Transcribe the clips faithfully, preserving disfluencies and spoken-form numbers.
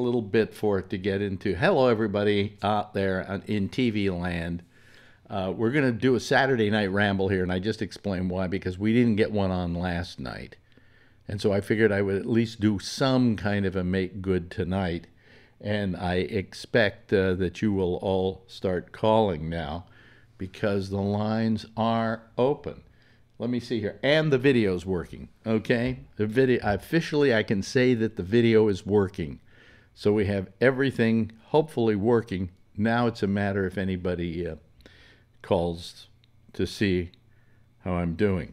little bit for it to get into. Hello, everybody out there in T V land. Uh, we're going to do a Saturday night ramble here, and I just explained why, because we didn't get one on last night. And so I figured I would at least do some kind of a make good tonight. And I expect uh, that you will all start calling now because the lines are open. Let me see here. And the video's working, okay? The video, officially, I can say that the video is working. So we have everything hopefully working. Now it's a matter if anybody uh, calls to see how I'm doing.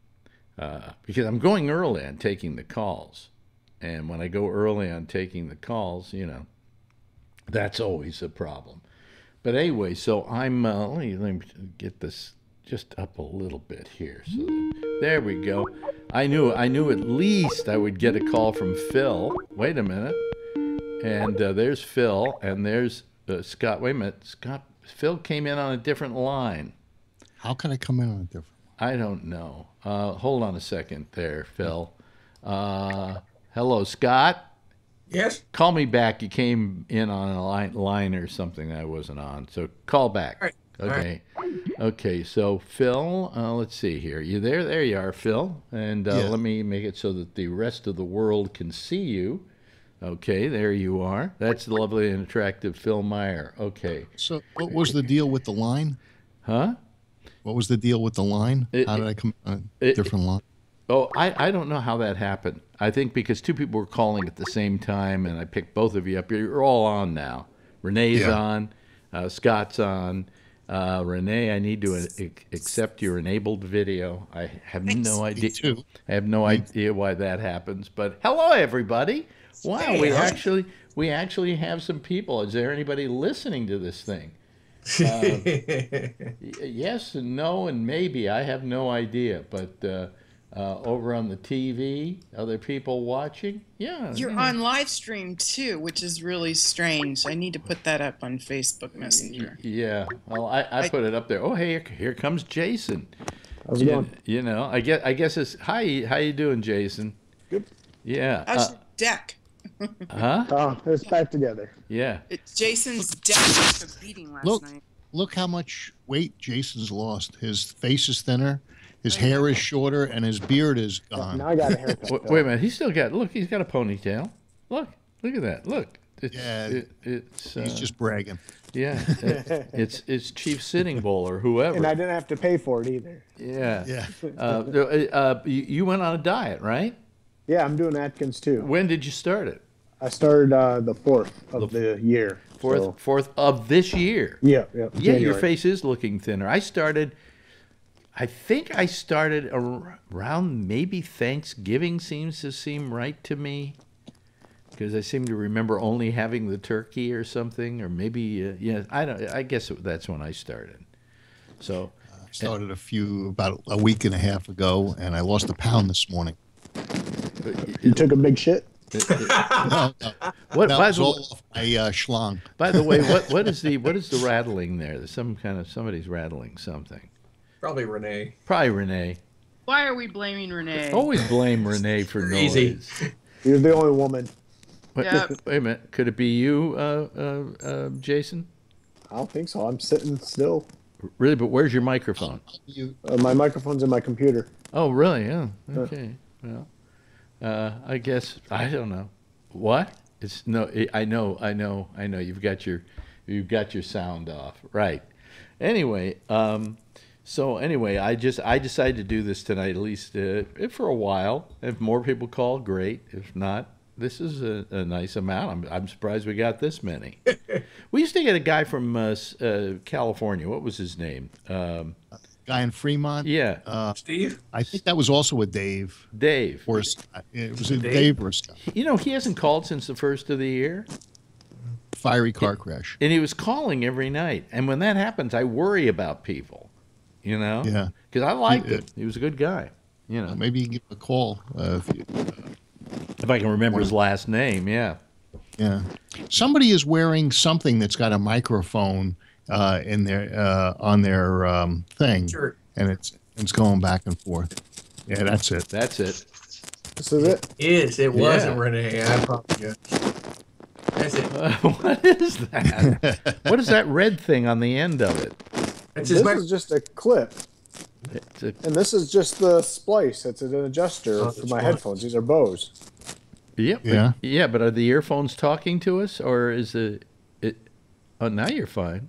Uh, because I'm going early on taking the calls. And when I go early on taking the calls, you know, that's always a problem. But anyway, so I'm, uh, let me, let me get this just up a little bit here. So that, there we go. I knew I knew at least I would get a call from Phil. Wait a minute. And uh, there's Phil, and there's uh, Scott. Wait a minute. Scott, Phil came in on a different line. How can I come in on a different line? I don't know. Uh, hold on a second there, Phil. Uh, hello, Scott? Yes? Call me back. You came in on a line, line or something I wasn't on. So call back. All right. Okay. Okay, so Phil, uh, let's see here. You there? There you are, Phil. And uh, Yeah. let me make it so that the rest of the world can see you. Okay, there you are. That's the lovely and attractive Phil Meyer. Okay. So what was the deal with the line? Huh? What was the deal with the line? It- How did I come on a it- different line? Oh, I, I don't know how that happened. I think because two people were calling at the same time, and I picked both of you up. You're all on now. Renee's Yeah. on. Uh, Scott's on. Uh, Renee, I need to uh, accept your enabled video. I have Thanks. no Me idea. too. I have no idea why that happens. But hello, everybody. Wow, Hey, we how's- actually we actually have some people. Is there anybody listening to this thing? Um, y- yes and no and maybe. I have no idea. But uh, uh, over on the T V, other people watching? Yeah. You're yeah. on live stream too, which is really strange. I need to put that up on Facebook Messenger. Yeah. Well, I, I I- put it up there. Oh, hey, here comes Jason. How's it You, going? you know, I guess I guess it's hi. How you doing, Jason? Good. Yeah. How's Uh, your deck? huh? Oh, it's back together. Yeah. It's Jason's deck took a beating last Look. night. Look how much weight Jason's lost. His face is thinner, his I hair know. is shorter, and his beard is gone. Now I got a haircut. Wait, though. wait a minute. He's still got. Look, he's got a ponytail. Look. Look at that. Look. It's, Yeah, it, it's. Uh, He's just bragging. Yeah. It, it's it's Chief Sitting Bull or whoever. And I didn't have to pay for it either. yeah. Yeah. Uh, uh, you, you went on a diet, right? Yeah, I'm doing Atkins too. When did you start it? I started uh, the fourth of the year. Fourth, so- fourth of this year. Yeah, yeah. Yeah, your January. face is looking thinner. I started, I think I started ar- around maybe Thanksgiving seems to seem right to me. Because I seem to remember only having the turkey or something, or maybe, uh, yeah, I don't, I guess that's when I started. So, I started a few, about a week and a half ago, and I lost a pound this morning. You took a big shit? it- it- No, no, what, that by, was the, all off my uh, schlong. by the way, what, what is the, what is the rattling there? There's some kind of, somebody's rattling something. Probably Renee. Probably Renee. Why are we blaming Renee? Always blame Renee for noise. Easy. You're the only woman. Wait, Yep. wait a minute. Could it be you, uh, uh, uh, Jason? I don't think so. I'm sitting still. Really? But where's your microphone? You, Uh, my microphone's in my computer. Oh, really? Yeah. Okay. Well, uh, I guess I don't know. What? It's no. I know. I know. I know. You've got your, you've got your sound off. Right. Anyway. Um, so anyway, I just I decided to do this tonight at least uh, for a while. If more people call, great. If not, this is a, a nice amount. I'm I'm surprised we got this many. We used to get a guy from uh, s- uh, California. What was his name? Um, guy in Fremont. yeah, Uh, Steve? I think that was also a Dave. Dave. Or a Scott. It was a Dave? Dave or a Scott. You know, he hasn't called since the first of the year. Fiery car crash. And he was calling every night. And when that happens, I worry about people, you know? Yeah. Because I liked Yeah. him. He was a good guy, you know. Maybe you can give him a call. Uh, if you, If I can remember his last name, yeah. yeah. Somebody is wearing something that's got a microphone uh, in their uh, on their um, thing, Sure. and it's it's going back and forth. Yeah, that's it. That's it. This is it. Is. It wasn't Yeah. Renee. I apologize. That's it. Uh, what is that? What is that red thing on the end of it? That's This his mic- is just a clip, It's a, and this is just the splice. It's an adjuster Oh, for that's my fine. headphones. These are Bose. yeah, but- Yeah. yeah. But are the earphones talking to us, or is it? it oh, now you're fine.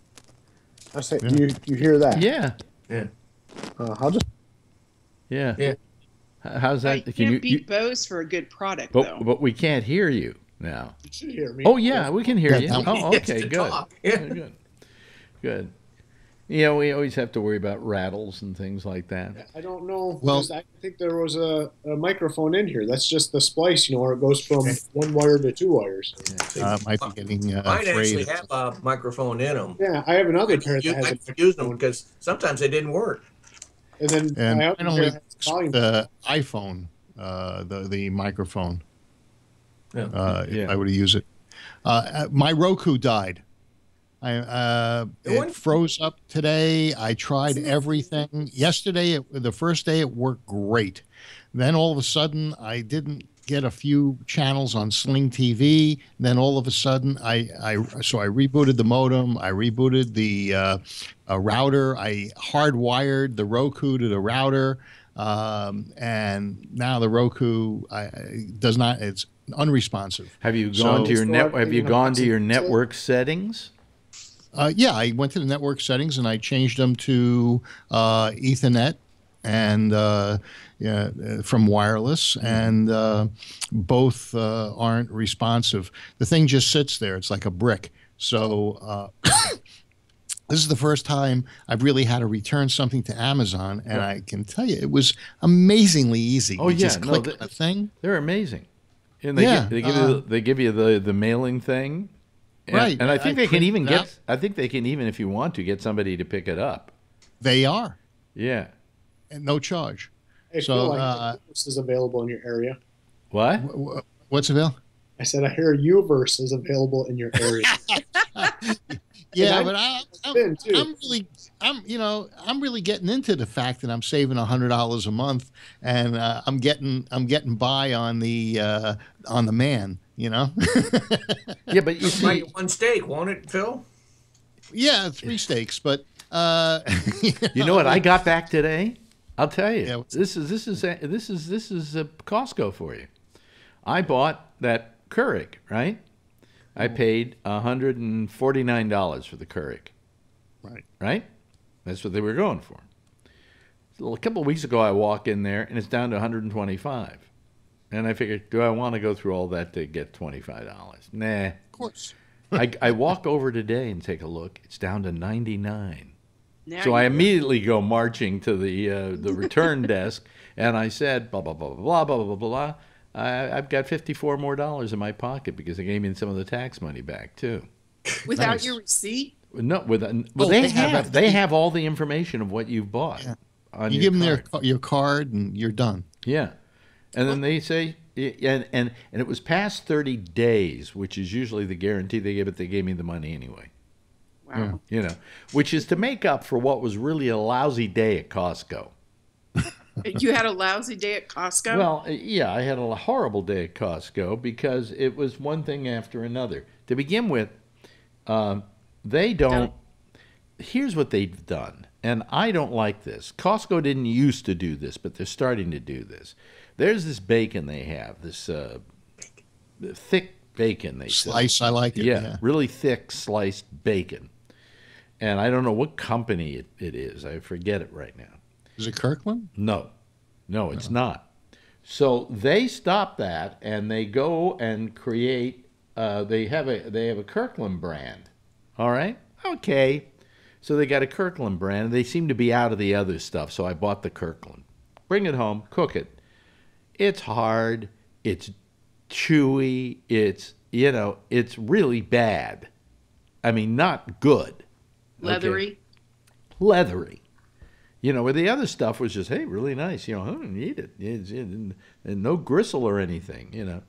I say, do you you hear that? Yeah, Yeah. Uh, I'll just. yeah. Yeah. H- How's I that? can't Can you? beat you Bose for a good product, though. but, but we can't hear you now. You should hear me. Oh yeah, we can hear Yeah, you. now- Oh, Yes, okay, to good. talk. Yeah. Good, good. You know, we always have to worry about rattles and things like that. I don't know. Well- Well, I think there was a, a microphone in here. That's just the splice, you know, where it goes from one wire to two wires. Uh, might be getting uh, Mine actually afraid. have a microphone in them. Yeah, I have another pair that You, has I a could use them microphone, because sometimes they didn't work. and then And my I other only pair has volume. the iPhone, uh, the the microphone. Yeah. Uh, if Yeah. I were to use it. Uh, my Roku died. I uh, The it one- froze up today. I tried everything. Yesterday, it, the first day, it worked great. Then all of a sudden, I didn't get a few channels on Sling T V. Then all of a sudden, I, I so I rebooted the modem. I rebooted the uh, uh, router. I hardwired the Roku to the router, um, and now the Roku I, I- does not. It's unresponsive. Have you So- gone to your So net? I Have you think gone to I'm- your network settings? Uh, yeah, I went to the network settings and I changed them to uh, Ethernet and uh, yeah, uh, from wireless, and uh, both uh, aren't responsive. The thing just sits there; it's like a brick. So uh, this is the first time I've really had to return something to Amazon, and I can tell you it was amazingly easy. Oh, you yeah, just no, click the- on a thing. They're amazing. And they, Yeah, gi- they give uh, you the, they give you the, the mailing thing. And, Right, And I I- think I they can print even it get out. I think they can even, if you want to, get somebody to pick it up. They are, Yeah. and no charge. I so, feel like uh, Uverse is available in your area. What? Wh- wh- What's available? I said I hear Uverse is available in your area. Yeah, I- but I, I'm, been, too. I'm really, I'm, you know, I'm really getting into the fact that I'm saving a hundred dollars a month, and uh, I'm getting, I'm getting by on the, uh, on the man, you know. Yeah, but you Buy see, you one steak, won't it, Phil? Yeah, three steaks, but uh, you know what I got back today? I'll tell you. Yeah, what's- this is this is this is this is a Costco for you. I bought that Keurig, right? I paid one hundred forty-nine dollars for the Keurig. Right. Right? That's what they were going for. So a couple of weeks ago, I walk in there, and it's down to one hundred twenty-five. And I figured, do I want to go through all that to get twenty-five dollars? Nah. of course. I, I walk over today and take a look. It's down to ninety-nine. Now So you- I immediately go marching to the uh, the return desk, and I said, blah, blah, blah, blah, blah, blah, blah, blah. I, I've got fifty-four more dollars in my pocket because they gave me some of the tax money back, too. without Nice. your receipt. No, with a, well, Oh, they, they have, have they everything. have all the information of what you've bought. Yeah. On You your give them their card. your card, and you're done. Yeah. And then they say, and, and, and it was past thirty days, which is usually the guarantee they give, but they gave me the money anyway. Wow. You know, which is to make up for what was really a lousy day at Costco. You had a lousy day at Costco? Well, yeah, I had a horrible day at Costco because it was one thing after another. To begin with, um, they don't. Here's what they've done, and I don't like this. Costco didn't used to do this, but they're starting to do this. There's this bacon they have, this uh, thick bacon they sell. Slice, I like it. Yeah, Yeah. really thick sliced bacon. And I don't know what company it, it is. I forget it right now. Is it Kirkland? No, no, it's not. So they stop that and they go and create. Uh, they have a they have a Kirkland brand. All right, okay. So they got a Kirkland brand. They seem to be out of the other stuff. So I bought the Kirkland. Bring it home, cook it. It's hard. It's chewy. It's you know it's really bad. I mean, not good. Leathery. Leathery. You know, where the other stuff was just, hey, really nice. You know, I don't need it. It's, it and, and no gristle or anything, you know.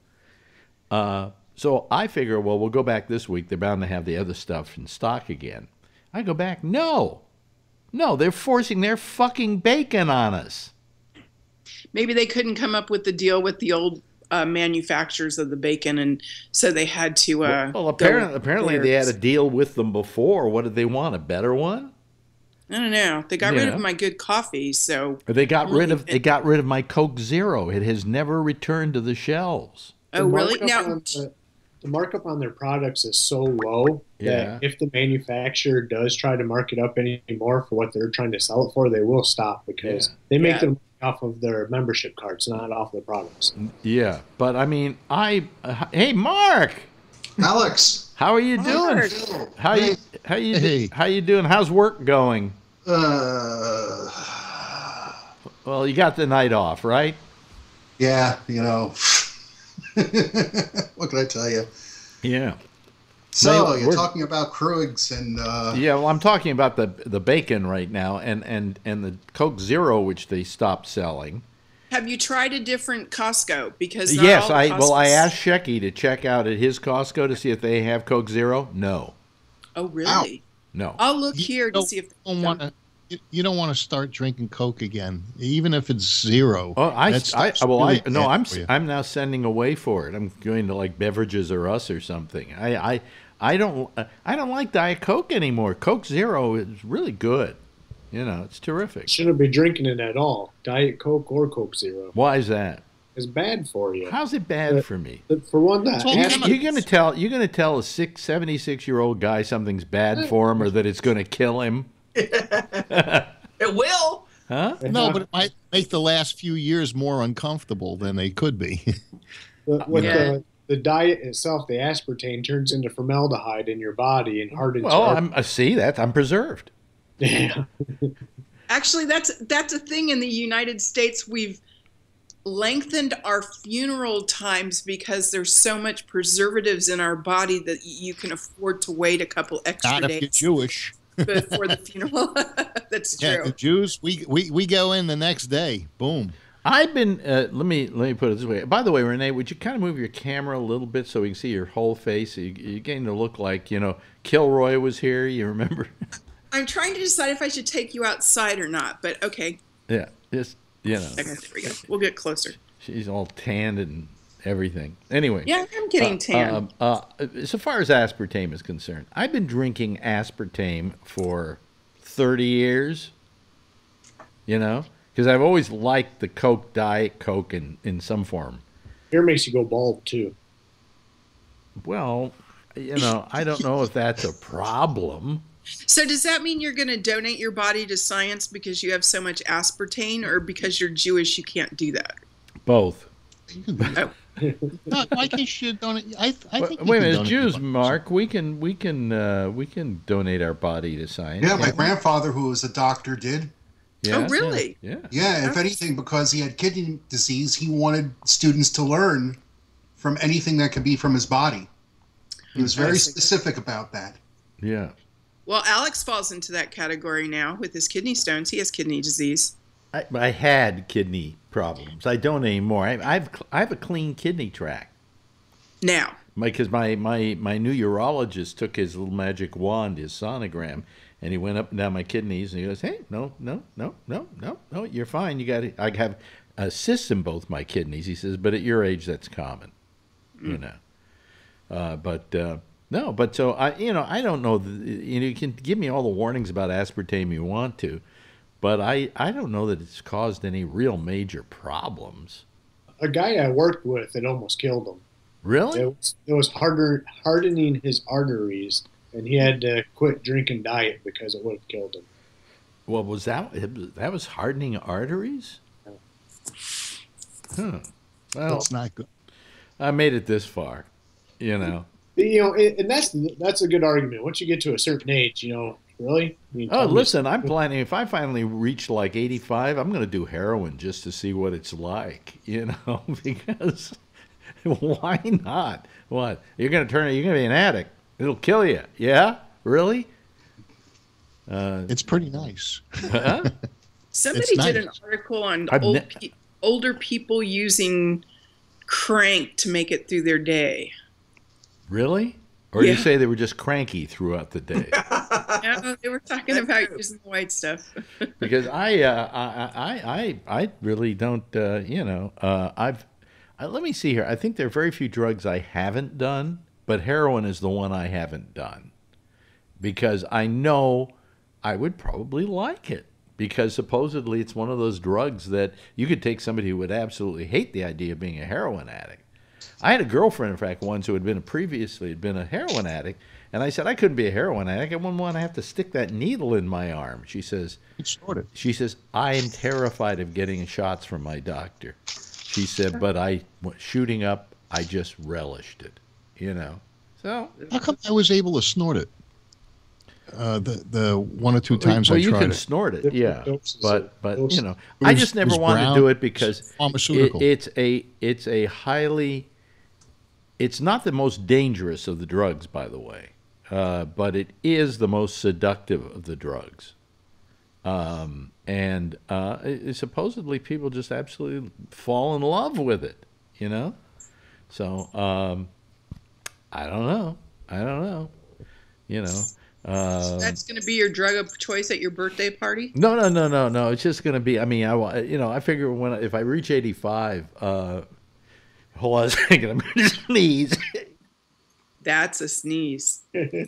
Uh, so I figure, well, we'll go back this week. They're bound to have the other stuff in stock again. I go back. No. No, they're forcing their fucking bacon on us. Maybe they couldn't come up with the deal with the old uh, manufacturers of the bacon, and so they had to. Uh, Well, go apparently, with apparently they had a theirs. deal with them before. What did they want? A better one? I don't know. They got rid Yeah. of my good coffee, so. Or they got I'm rid really of they got rid of my Coke Zero. It has never returned to the shelves. Oh, The really? markup Now, on the, the markup on their products is so low Yeah. that if the manufacturer does try to mark it up anymore for what they're trying to sell it for, they will stop because Yeah. they make Yeah. their money off of their membership cards, not off the products. Yeah, but I mean, I uh, hey Mark, Alex. how are you doing? Mark. Phil. How you Hey, how you Hey. how you doing? How's work going? Uh, Well, you got the night off, right? yeah, you know. What can I tell you? Yeah. So Well, you're we're- talking about Krugs and uh, Yeah, well, I'm talking about the the bacon right now, and and and the Coke Zero, which they stopped selling. have you tried a different Costco? Because not Yes, all I well, I Costcos- asked Shecky to check out at his Costco to see if they have Coke Zero. No, Oh, really? no. I'll look You here to don't- see if. don't want to. You, you don't want to start drinking Coke again, even if it's zero. Oh, I, That I, stuff's well, really I, no, bad I'm, for you. I'm now sending away for it. I'm going to like Beverages or Us or something. I, I, I don't, I don't like Diet Coke anymore. Coke Zero is really good. You know, it's terrific. Shouldn't be drinking it at all. Diet Coke or Coke Zero Why is that? is bad for you. How's it bad Uh, for me? But for one, that It's all You, kinda- you're gonna tell, you're gonna tell a six, seventy-six year old guy something's bad for him, or that it's gonna kill him, It will. huh? No, but it might make the last few years more uncomfortable than they could be. the, with Yeah. the, the diet itself, the aspartame turns into formaldehyde in your body and hardens. Well, your- I'm, I see that. I'm preserved. yeah. Actually, that's that's a thing in the United States. We've lengthened our funeral times because there's so much preservatives in our body that y- you can afford to wait a couple extra Not if you're days Jewish. before the funeral. That's Yeah, true. the Jews, we, we we go in the next day. Boom. I've been. Uh, let me let me put it this way. By the way, Renee, would you kind of move your camera a little bit so we can see your whole face? You, you're getting to look like, you know, Kilroy was here. You remember? I'm trying to decide if I should take you outside or not, but okay. Yeah, just you know, Okay, there we go. We'll get closer. she's all tanned and everything. Anyway, Yeah, I'm getting tan. Um, uh, so far as aspartame is concerned, I've been drinking aspartame for thirty years. You know, because I've always liked the Coke Diet Coke in in some form. Hair makes you go bald too. Well, you know, I don't know if that's a problem. So does that mean you're going to donate your body to science because you have so much aspartame, or because you're Jewish you can't do that? Both. Oh, No, why can't you donate? I, I Wait think a you can minute, as donate Jews, your- Mark, we can we can uh, we can donate our body to science. yeah, my can't we? grandfather, who was a doctor, did. Yeah, Oh, really? Yeah. Yeah, if anything, because he had kidney disease, he wanted students to learn from anything that could be from his body. He was very Interesting. specific about that. Yeah. well, Alex falls into that category now with his kidney stones. He has kidney disease. I, I had kidney problems. I don't anymore. I, I've I have a clean kidney tract. Now, Because my, my, my new urologist took his little magic wand, his sonogram, and he went up and down my kidneys, and he goes, "Hey, no, no, no, no, no, no, you're fine. You got to. I have uh, cysts in both my kidneys." He says, "But at your age, that's common, you know." Uh, but uh, no, but so I, you know, I don't know. The, you know, you can give me all the warnings about aspartame you want to, but I, I don't know that it's caused any real major problems. A guy I worked with, it almost killed him. Really? It was, it was harder hardening his arteries, and he had to quit drinking diet because it would have killed him. Well, was that that was hardening arteries? Huh. Well, That's not good. I made it this far, you know. You know, it, and that's that's a good argument. Once you get to a certain age, you know, really. I mean, Oh, tell me- listen, I'm planning. If I finally reach like eighty-five, I'm going to do heroin just to see what it's like, you know, because why not? What? You're going to turn. You're going to be an addict. It'll kill you. Yeah? Really? Uh, It's pretty nice. huh? somebody It's did an nice. article on I've old ne- pe- older people using crank to make it through their day. Really? Or you Yeah. say they were just cranky throughout the day? No, they were talking about using the white stuff. Because I, uh, I, I, I, I really don't. Uh, you know, uh, I've, Uh, let me see here. I think there are very few drugs I haven't done, but heroin is the one I haven't done because I know I would probably like it because supposedly it's one of those drugs that you could take somebody who would absolutely hate the idea of being a heroin addict. I had a girlfriend, in fact, once who had been a, previously had been a heroin addict, and I said I couldn't be a heroin addict. I wouldn't want to have to stick that needle in my arm. She says, she says, I am terrified of getting shots from my doctor. She said, but I shooting up, I just relished it, you know. So how come I was able to snort it? Uh, the the one or two times well, I tried it. Well, you can snort it, yeah, but but you know, was, I just never wanted brown, to do it because pharmaceutical. It, it's a it's a highly, it's not the most dangerous of the drugs, by the way, uh, but it is the most seductive of the drugs. Um, and uh, it, supposedly people just absolutely fall in love with it, you know? So, um, I don't know. I don't know. You know. Uh, so that's going to be your drug of choice at your birthday party? No, no, no, no, no. It's just going to be, I mean, I, you know, I figure when if I reach eighty-five, uh, hold on a second, I'm going to sneeze. That's a sneeze.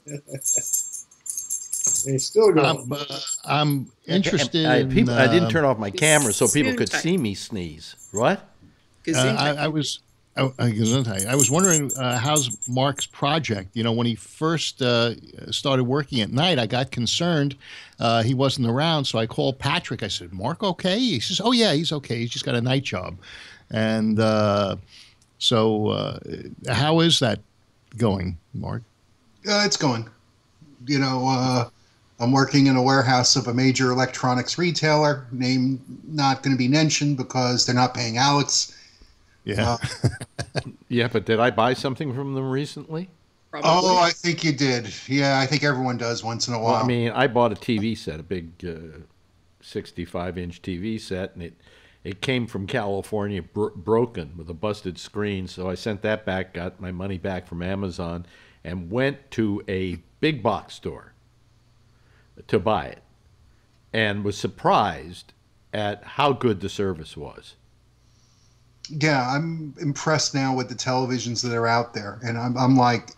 It's still going. I'm, uh, I'm interested I, I, people, in... Uh, I didn't turn off my camera so people could see me sneeze. What? Uh, I, I was... I, I was wondering uh, how's Mark's project? You know, when he first uh, started working at night, I got concerned. Uh, he wasn't around, so I called Patrick. I said, Mark okay? He says, oh, yeah, he's okay. He's just got a night job. And uh, so uh, how is that going, Mark? Uh, it's going. You know, uh, I'm working in a warehouse of a major electronics retailer, name not going to be mentioned because they're not paying Alex. Yeah. Uh, yeah, but did I buy something from them recently? Probably. Oh, I think you did. Yeah, I think everyone does once in a while. Well, I mean, I bought a T V set, a big uh, sixty-five inch T V set, and it it came from California bro broken with a busted screen. So I sent that back, got my money back from Amazon, and went to a big box store to buy it, and was surprised at how good the service was. Yeah, I'm impressed now with the televisions that are out there, and I'm I'm like,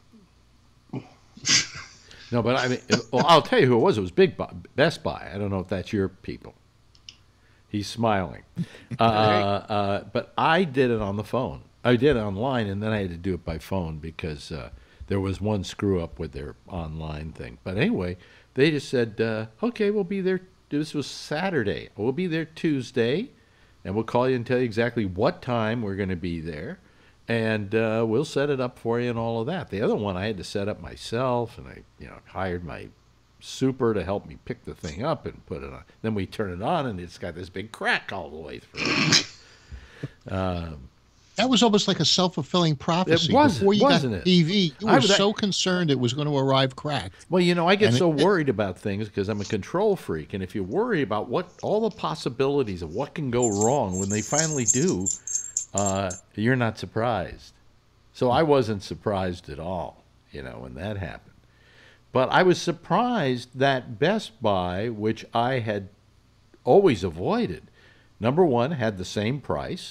no, but I mean, well, I'll tell you who it was. It was Big Buy, Best Buy. I don't know if that's your people. He's smiling, uh, uh, but I did it on the phone. I did it online, and then I had to do it by phone because uh, there was one screw up with their online thing. But anyway, they just said, uh, "Okay, we'll be there." This was Saturday. We'll be there Tuesday. And we'll call you and tell you exactly what time we're going to be there. And uh, we'll set it up for you and all of that. The other one I had to set up myself. And I you know, hired my super to help me pick the thing up and put it on. Then we turn it on, and it's got this big crack all the way through. um, that was almost like a self-fulfilling prophecy. It was, Before you wasn't got it? T V, you I were was- so concerned it was going to arrive cracked. Well, you know, I get And so it- worried about things because I'm a control freak. And if you worry about what all the possibilities of what can go wrong when they finally do, uh, you're not surprised. So I wasn't surprised at all, you know, when that happened. But I was surprised that Best Buy, which I had always avoided, number one, had the same price,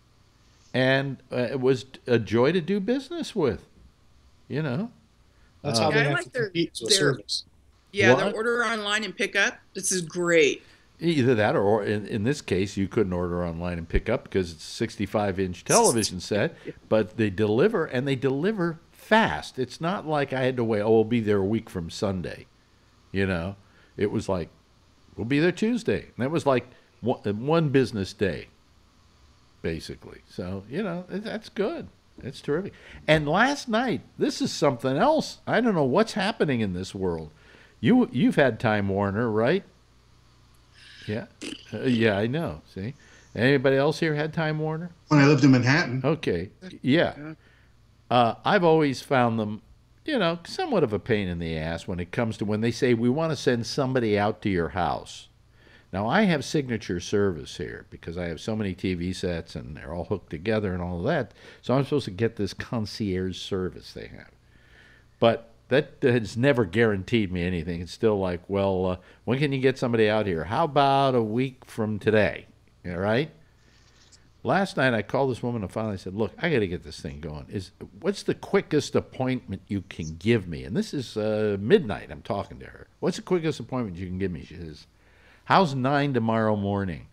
and uh, it was a joy to do business with, you know. That's Uh, how they Yeah, I have like to their- compete with their- service. Yeah, What? the order online and pick up. This is great. Either that, or in, in this case, you couldn't order online and pick up because it's a sixty-five inch television set, but they deliver, and they deliver fast. It's not like I had to wait, oh, we'll be there a week from Sunday, you know. It was like, we'll be there Tuesday. And that was like one, one business day, basically. So, you know, that's good. It's terrific. And last night, this is something else. I don't know what's happening in this world. You, you've had Time Warner, right? Yeah, uh, yeah, I know. See, anybody else here had Time Warner? when I lived in Manhattan. Okay, yeah. Uh, I've always found them, you know, somewhat of a pain in the ass when it comes to when they say we want to send somebody out to your house. Now I have signature service here because I have so many T V sets and they're all hooked together and all of that. So I'm supposed to get this concierge service they have, but that has never guaranteed me anything. It's still like, well, uh, when can you get somebody out here? How about a week from today? All right. Last night I called this woman and finally said, "Look, I got to get this thing going. Is what's the quickest appointment you can give me?" And this is uh, midnight. I'm talking to her. What's the quickest appointment you can give me? She says, "How's nine tomorrow morning?"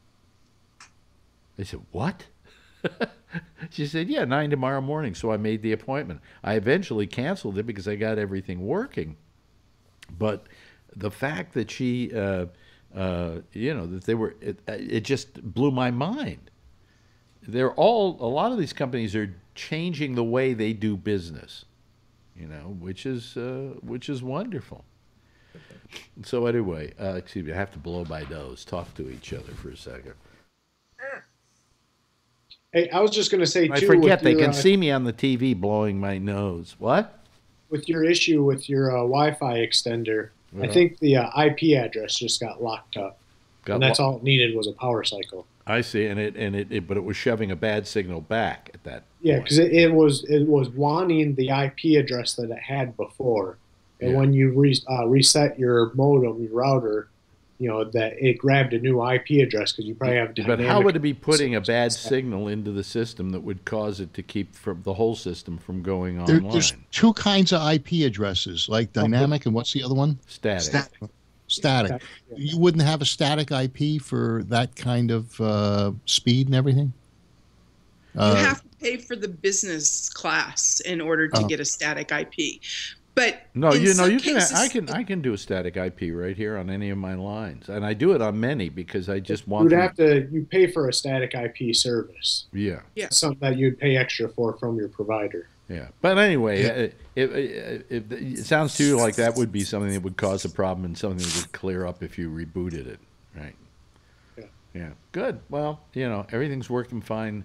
I said, "What?" She said, "Yeah, nine tomorrow morning." So I made the appointment. I eventually canceled it because I got everything working. But the fact that she, uh, uh, you know, that they were, it, it just blew my mind. They're all, a lot of these companies are changing the way they do business, you know, which is, uh, which is wonderful. So anyway, uh, excuse me, I have to blow my nose, talk to each other for a second. Hey, I was just going to say, too, I forget with they your, can uh, see me on the T V blowing my nose. What? with your issue with your uh, Wi-Fi extender, I Yeah. think the uh, I P address just got locked up, Got and that's lo- all it needed was a power cycle. I see, and it and it, it, but it was shoving a bad signal back at that. Yeah, point. because it, it was it was wanting the I P address that it had before, and Yeah. when you re, uh, reset your modem, your router, you know that it grabbed a new I P address because you probably have. But how dynamic would it be putting a bad signals. signal into the system that would cause it to keep from the whole system from going There, online? there's two kinds of I P addresses, like dynamic and what's the other one? Static. Static. Static. You wouldn't have a static I P for that kind of uh, speed and everything? You Uh, have to pay for the business class in order to Oh. get a static I P. But No, in you know, some you can. cases- I can. I can do a static I P right here on any of my lines, and I do it on many because I just You want. would them- have to you pay for a static I P service. Yeah, Yeah. Something that you'd pay extra for from your provider. yeah. But anyway, it, it, it, it, it sounds to you like that would be something that would cause a problem and something that would clear up if you rebooted it, right? Yeah. Yeah. Good. Well, you know, everything's working fine.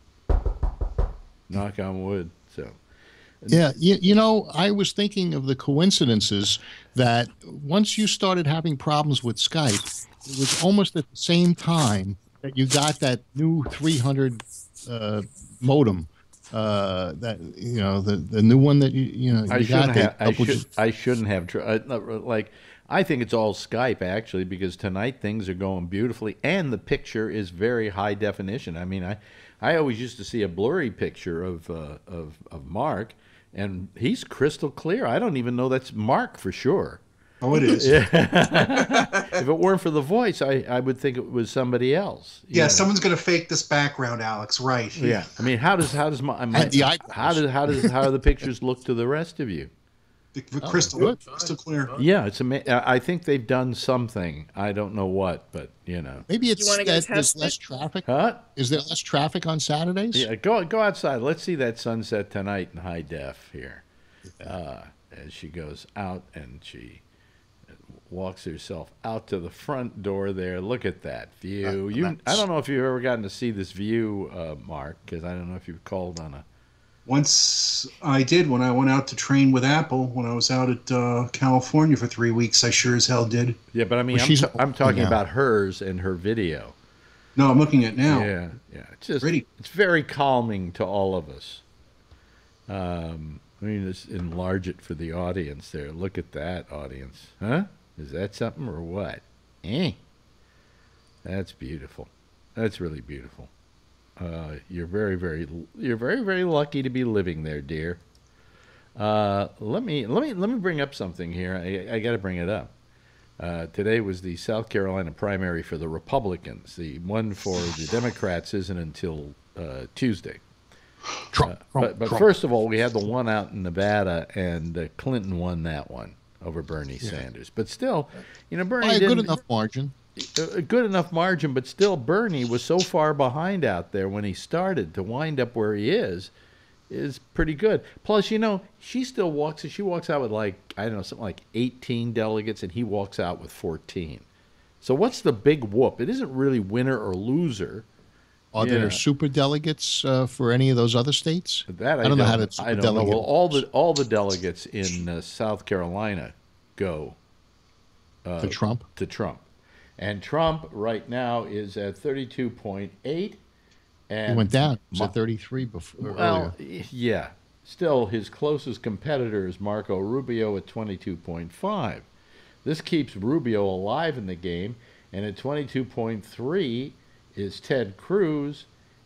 Knock on wood. So. Yeah, you, you know, I was thinking of the coincidences that once you started having problems with Skype, it was almost at the same time that you got that new three hundred uh, modem. Uh, that you know, the the new one that you you know you I got shouldn't that have. I, couple- should, I shouldn't have. Tr- uh, no, like, I think it's all Skype actually because tonight things are going beautifully and the picture is very high definition. I mean, I, I always used to see a blurry picture of uh, of of Mark, and he's crystal clear. I don't even know that's Mark for sure. Oh, it is. If it weren't for the voice, I, I would think it was somebody else. you Yeah, know? someone's going to fake this background, Alex. Right. Yeah, I mean, how does how does my, my And the eyebrows. how does how does how do the pictures look to the rest of you? The, the Oh, crystal, good. crystal clear. Yeah, it's ama- I think they've done something. I don't know what, but you know. maybe it's wanna go that there's test less it? traffic. Huh? Is there less traffic on Saturdays? Yeah, go go outside. Let's see that sunset tonight in high def here. Uh, as she goes out and she walks herself out to the front door there. Look at that view. You, I don't know if you've ever gotten to see this view, uh, Mark, because I don't know if you've called on a. Once I did when I went out to train with Apple when I was out at uh, California for three weeks. I sure as hell did. Yeah, but I mean, Well, I'm, she's ta- I'm talking now. about hers and her video. No, I'm looking at now. Yeah, yeah. It's just Pretty. it's very calming to all of us. Um, let me just enlarge it for the audience there. Look at that, audience. Huh? Is that something or what? Eh. That's beautiful. That's really beautiful. Uh, you're very, very, you're very, very lucky to be living there, dear. Uh, let me, let me, let me bring up something here. I, I got to bring it up. Uh, today was the South Carolina primary for the Republicans. The one for the Democrats isn't until uh, Tuesday. Trump, Trump, But, but Trump. first of all, we had the one out in Nevada, and uh, Clinton won that one over Bernie Sanders. But still, you know, Bernie by a didn't, good enough margin. a good enough margin, but still Bernie was so far behind out there when he started to wind up where he is is pretty good. Plus, you know, she still walks she walks out with like, I don't know, something like eighteen delegates and he walks out with fourteen. So what's the big whoop? It isn't really winner or loser. Are Yeah. there super delegates uh, for any of those other states? That I, I don't know how to I don't know. delegate. Well, all the all the delegates in uh, South Carolina go to Trump? to Trump. And Trump right now is at thirty-two point eight. And He went down. He was Ma- at thirty-three before Well, earlier. yeah. Still, his closest competitor is Marco Rubio at twenty-two point five. This keeps Rubio alive in the game, and at twenty-two point three is Ted Cruz,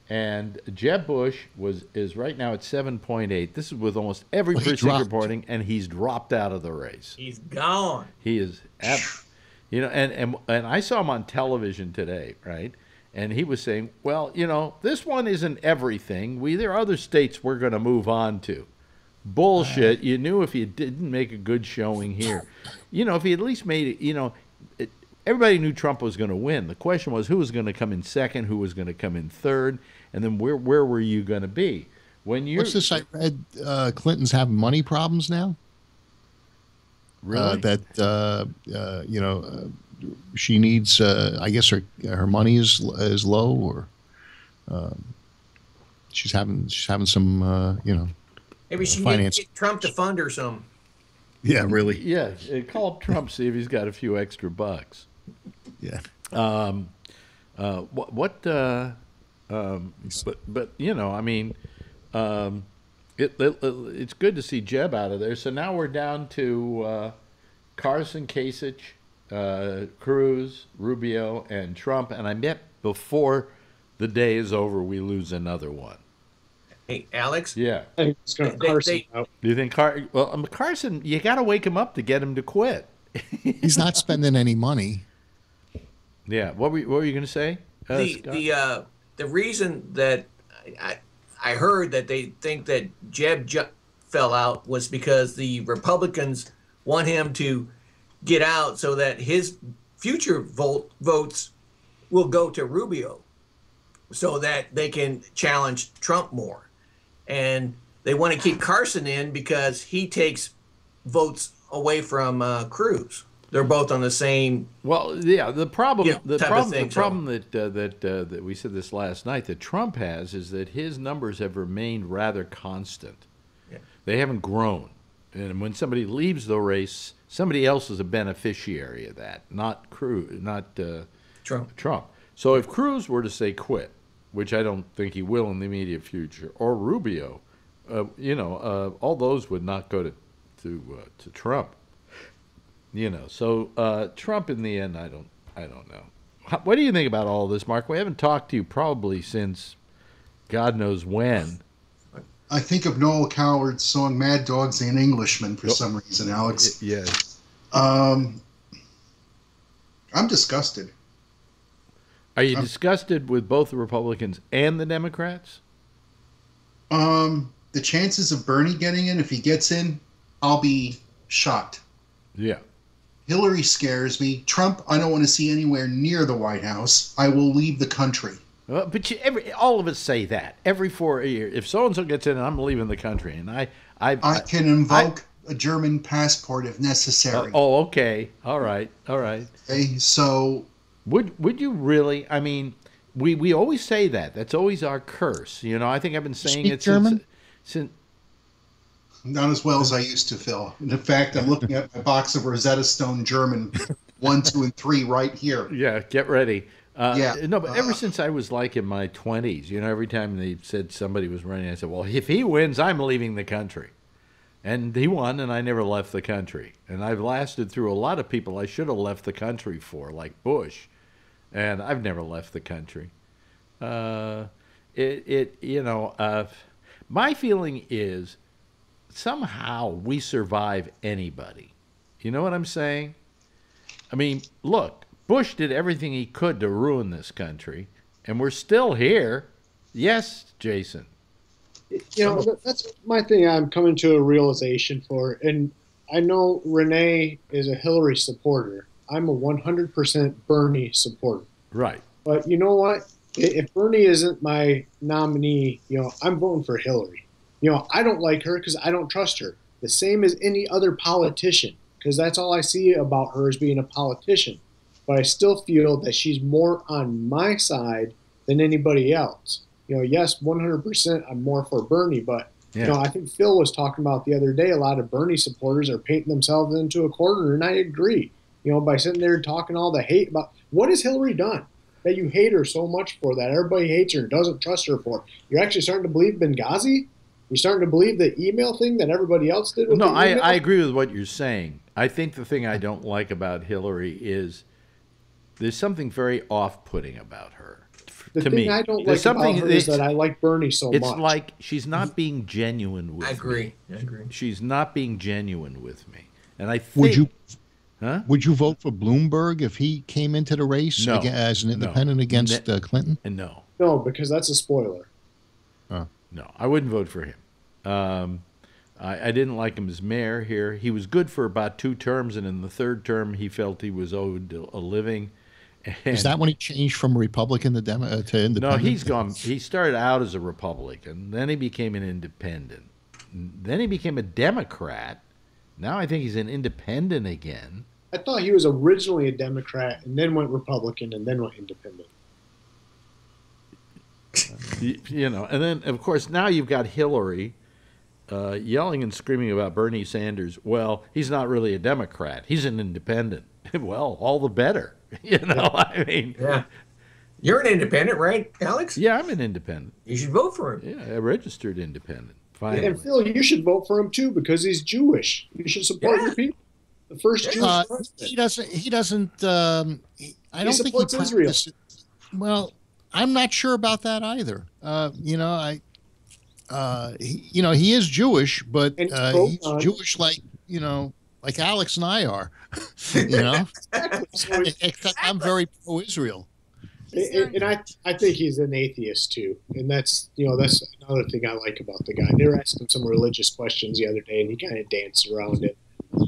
And Jeb Bush was is right now at seven point eight. This is with almost every Well, he precinct dropped. reporting, and he's dropped out of the race. He's gone. He is, ab- you know, and, and and I saw him on television today, right? And he was saying, well, you know, this one isn't everything. We there are other states we're going to move on to. Bullshit. You knew if you didn't make a good showing here, you know, if he at least made it, you know, it, everybody knew Trump was going to win. The question was who was going to come in second, who was going to come in third, and then where where were you going to be? When you What's this? I read uh, Clinton's having money problems now. really Uh, that uh, uh, you know, uh, she needs. Uh, I guess her her money is is low, or um, she's having she's having some. Uh, you know. Maybe she can Finance. get, get Trump to fund her some. Yeah, really. yeah, uh, call up Trump, see if he's got a few extra bucks. Yeah. Um, uh, what what? Uh, um, but but you know, I mean, um, it, it it's good to see Jeb out of there. So now we're down to uh, Carson, Kasich, uh, Cruz, Rubio, and Trump. And I bet before the day is over, we lose another one. Hey, Alex. Yeah. I think it's going to They- Carson they- out. Do you think Car? Well, um, Carson, you got to wake him up to get him to quit. He's not spending any money. Yeah. What were you, what were you going to say? Uh, the Scott? the uh, the reason that I I heard that they think that Jeb ju- fell out was because the Republicans want him to get out so that his future vote votes will go to Rubio, so that they can challenge Trump more, and they want to keep Carson in because he takes votes away from uh, Cruz. They're both on the same. Well, yeah. The problem, Yeah, the type of problem, thing, the so- problem that uh, that uh, that we said this last night that Trump has is that his numbers have remained rather constant. Yeah. They haven't grown, and when somebody leaves the race, somebody else is a beneficiary of that, not Cruz, not uh, Trump. Trump. So if Cruz were to say quit, which I don't think he will in the immediate future, or Rubio, uh, you know, uh, all those would not go to to uh, to Trump. You know, so uh, Trump in the end, I don't, I don't know. How, what do you think about all this, Mark? We haven't talked to you probably since God knows when. I think of Noel Coward's song "Mad Dogs and Englishmen" for some reason, Alex. Yeah. Um, I'm disgusted. Are you Um, disgusted with both the Republicans and the Democrats? Um, the chances of Bernie getting in, if he gets in, I'll be shocked. Yeah. Hillary scares me. Trump, I don't want to see anywhere near the White House. I will leave the country. Well, but you, every all of us say that every four years. If so and so gets in, I'm leaving the country, and I, I, I can invoke a German passport if necessary. Uh, oh, okay, all right, all right. Okay, so Would would you really? I mean, we we always say that. That's always our curse. You know, I think I've been saying Speak it German? since. since not as well as I used to, Phil. And in fact, I'm looking at my box of Rosetta Stone German one, two, and three right here. yeah, get ready. Uh, Yeah, No, but ever uh, since I was like in my twenties, you know, every time they said somebody was running, I said, "Well, if he wins, I'm leaving the country." And he won, and I never left the country. And I've lasted through a lot of people I should have left the country for, like Bush, and I've never left the country. Uh, it, it, you know, uh, my feeling is somehow we survive anybody. You know what I'm saying? I mean, look, Bush did everything he could to ruin this country, and we're still here. Yes, Jason. You know, that, that's my thing. I'm coming to a realization for, and I know Renee is a Hillary supporter. I'm a one hundred percent Bernie supporter. Right. But you know what? I- If Bernie isn't my nominee, you know, I'm voting for Hillary. You know, I don't like her because I don't trust her. The same as any other politician, because that's all I see about her as being a politician. But I still feel that she's more on my side than anybody else. You know, yes, one hundred percent I'm more for Bernie, but, Yeah. you know, I think Phil was talking about the other day, a lot of Bernie supporters are painting themselves into a corner, and I agree. You know, by sitting there talking all the hate about, what has Hillary done that you hate her so much for, that everybody hates her and doesn't trust her for? You're actually starting to believe Benghazi? You're starting to believe the email thing that everybody else did with No, the I, email? I agree with what you're saying. I think the thing I don't like about Hillary is there's something very off-putting about her. the to thing me. I don't There's like about something- her is it's- that I like Bernie so It's much. like she's not being genuine with I me. agree. I agree. She's not being genuine with me. And I think... Would you Huh? would you vote for Bloomberg if he came into the race No. aga- as an No. independent against Ne- uh, Clinton? And no. No, because that's a spoiler. No, I wouldn't vote for him. Um, I, I didn't like him as mayor here. He was good for about two terms, and in the third term, he felt he was owed a living. And Is that when he changed from Republican to, Demo- uh, to independent? no, he's gone. He started out as a Republican, then he became an independent. Then he became a Democrat. Now I think he's an independent again. I thought he was originally a Democrat and then went Republican and then went independent. You, you know, and then of course now you've got Hillary uh, yelling and screaming about Bernie Sanders. Well, he's not really a Democrat; he's an independent. Well, all the better. You know, I mean, Yeah. You're an independent, right, Alex? yeah, I'm an independent. You should vote for him. Yeah, a registered independent. Finally, And Phil, you should vote for him too because he's Jewish. You should support Yeah. your people. The first Jewish Uh, president. he doesn't. He doesn't. Um, he, I He don't think he supports Israel. practices- Well, I'm not sure about that either. Uh, you know, I. Uh, he, you know, he is Jewish, but And he's uh, pro- he's uh, Jewish like you know, like Alex and I are. You know, Exactly. So he- except I'm very pro-Israel. and and I, I think he's an atheist too, and that's you know that's another thing I like about the guy. They were asking him some religious questions the other day, and he kind of danced around it.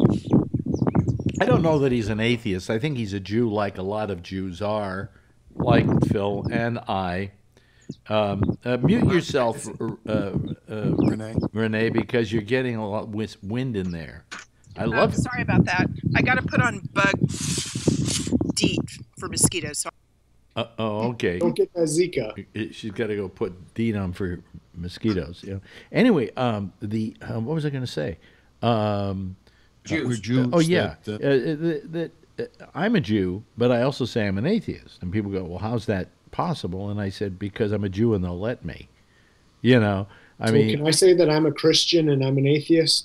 I don't know that he's an atheist. I think he's a Jew, like a lot of Jews are, like Phil and I. Um, uh, mute yourself, uh, uh, Renee. Renee, because you're getting a lot of wind in there. I Oh, love it. sorry about that. I got to put on bug deep for mosquitoes. So Uh, oh, okay. Don't get that Zika. She's got to go put DEET on for mosquitoes. You know. Anyway, um, the um, what was I going to say? Um, Jews. We're Jews. oh yeah, that, uh, uh, that, that, uh, I'm a Jew, but I also say I'm an atheist. And people go, "Well, how's that possible?" And I said, "Because I'm a Jew and they'll let me." You know, I So mean, can I say that I'm a Christian and I'm an atheist?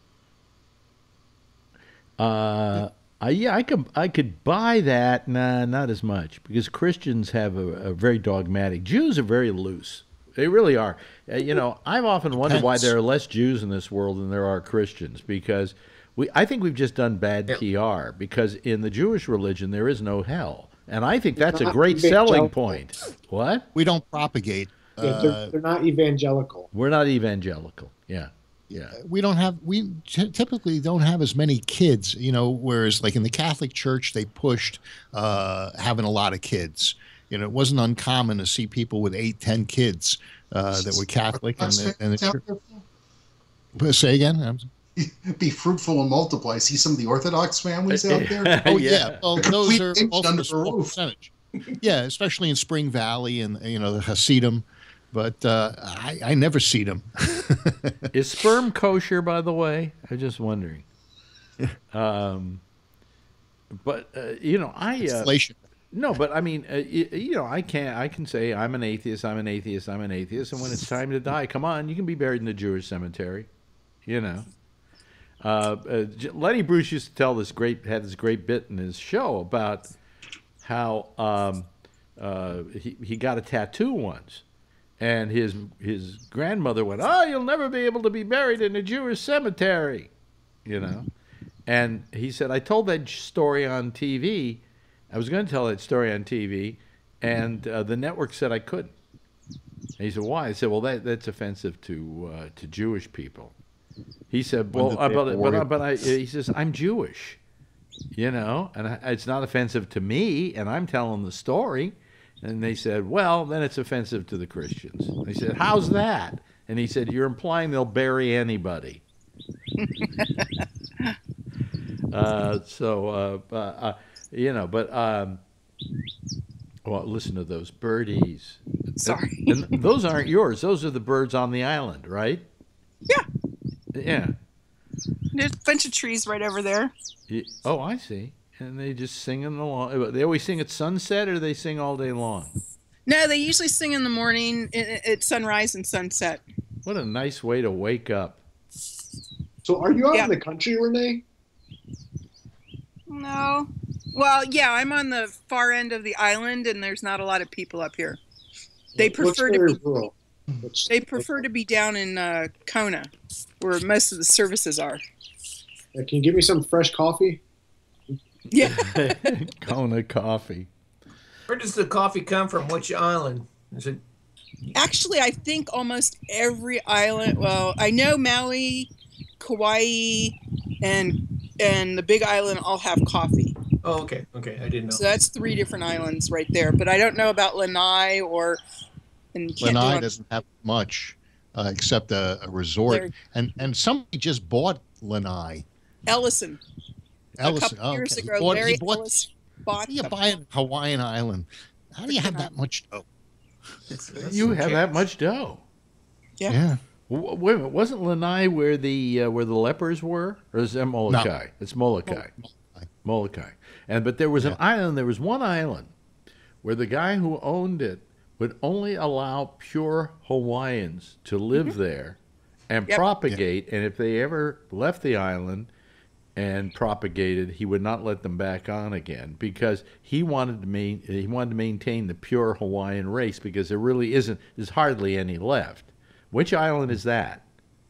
Uh, I, yeah, I could I could buy that. Nah, not as much because Christians have a, a very dogmatic. Jews are very loose. They really are. Uh, you know, I've often wondered why Depends. there are less Jews in this world than there are Christians because we. I think we've just done bad Yep. P R because in the Jewish religion there is no hell, and I think that's a Not great selling evangelical. point. What? we don't propagate. Yeah, Uh, they're, they're not evangelical. We're not evangelical. Yeah, yeah. we don't have we t- typically don't have as many kids, you know, whereas like in the Catholic Church they pushed uh having a lot of kids. You know, it wasn't uncommon to see people with eight ten kids uh that were Catholic and the, and the church. Say again. I'm- Be fruitful and multiply. See some of the Orthodox families out there. oh yeah, well, those We are pinched also under a the small roof. percentage. Yeah, especially in Spring Valley and you know the Hasidim, but uh I, I never see them. Is sperm kosher, by the way? I'm just wondering. Um, but uh, you know, I uh, Inflation. no, but I mean, uh, you, you know, I can't. I can say I'm an atheist. I'm an atheist. I'm an atheist. And when it's time to die, come on, you can be buried in the Jewish cemetery. You know, uh, uh, J- Lenny Bruce used to tell this great had this great bit in his show about how um, uh, he he got a tattoo once. And his his grandmother went, "Oh, you'll never be able to be buried in a Jewish cemetery," you know. And he said, "I told that story on T V. I was going to tell that story on T V, and uh, the network said I couldn't." And he said, "Why?" I said, "Well, that that's offensive to uh, to Jewish people." He said, When "Well, did uh, they but but, worry uh, but I," he says, "I'm Jewish, you know, and I, it's not offensive to me, and I'm telling the story." And they said, "Well, then it's offensive to the Christians." They said, "How's that?" And he said, "You're implying they'll bury anybody." uh, so, uh, uh, uh, you know, but um, well, listen to those birdies. sorry. And those aren't yours. Those are the birds on the island, right? Yeah. Yeah. There's a bunch of trees right over there. You- oh, I see. And they just sing in the long. They always sing at sunset, or do they sing all day long? No, they usually sing in the morning i- at sunrise and sunset. What a nice way to wake up. So are you out Yeah. in the country, Renee? No. Well, yeah, I'm on the far end of the island, and there's not a lot of people up here. They Which prefer to area be is rural? Which, they prefer to be down in uh, Kona, where most of the services are. uh, can you give me some fresh coffee? Yeah. Kona coffee. Where does the coffee come from? Which island? Is it? Actually, I think almost every island. Well, I know Maui, Kauai, and and the Big Island all have coffee. Oh, okay, okay. I didn't know. So that's three different islands right there. But I don't know about Lanai or. And you can't do Lanai it- doesn't have much uh, except a, a resort, There- and and somebody just bought Lanai. Ellison. Ellison, a couple years okay. ago, He bought, Larry he bought, Ellis bought how do you them. buy a Hawaiian island? How do you have that much dough? That's- that's You some have chick- that much dough. Yeah. Yeah. W- Wait a minute, wasn't Lanai where the uh, where the lepers were, or is that Molokai? It's Molokai. Molokai. And but there was an island. There was one island where the guy who owned it would only allow pure Hawaiians to live there and Yep. propagate. And if they ever left the island and propagated, he would not let them back on again because he wanted to main, he wanted to maintain the pure Hawaiian race because there really isn't there's hardly any left. Which island is that?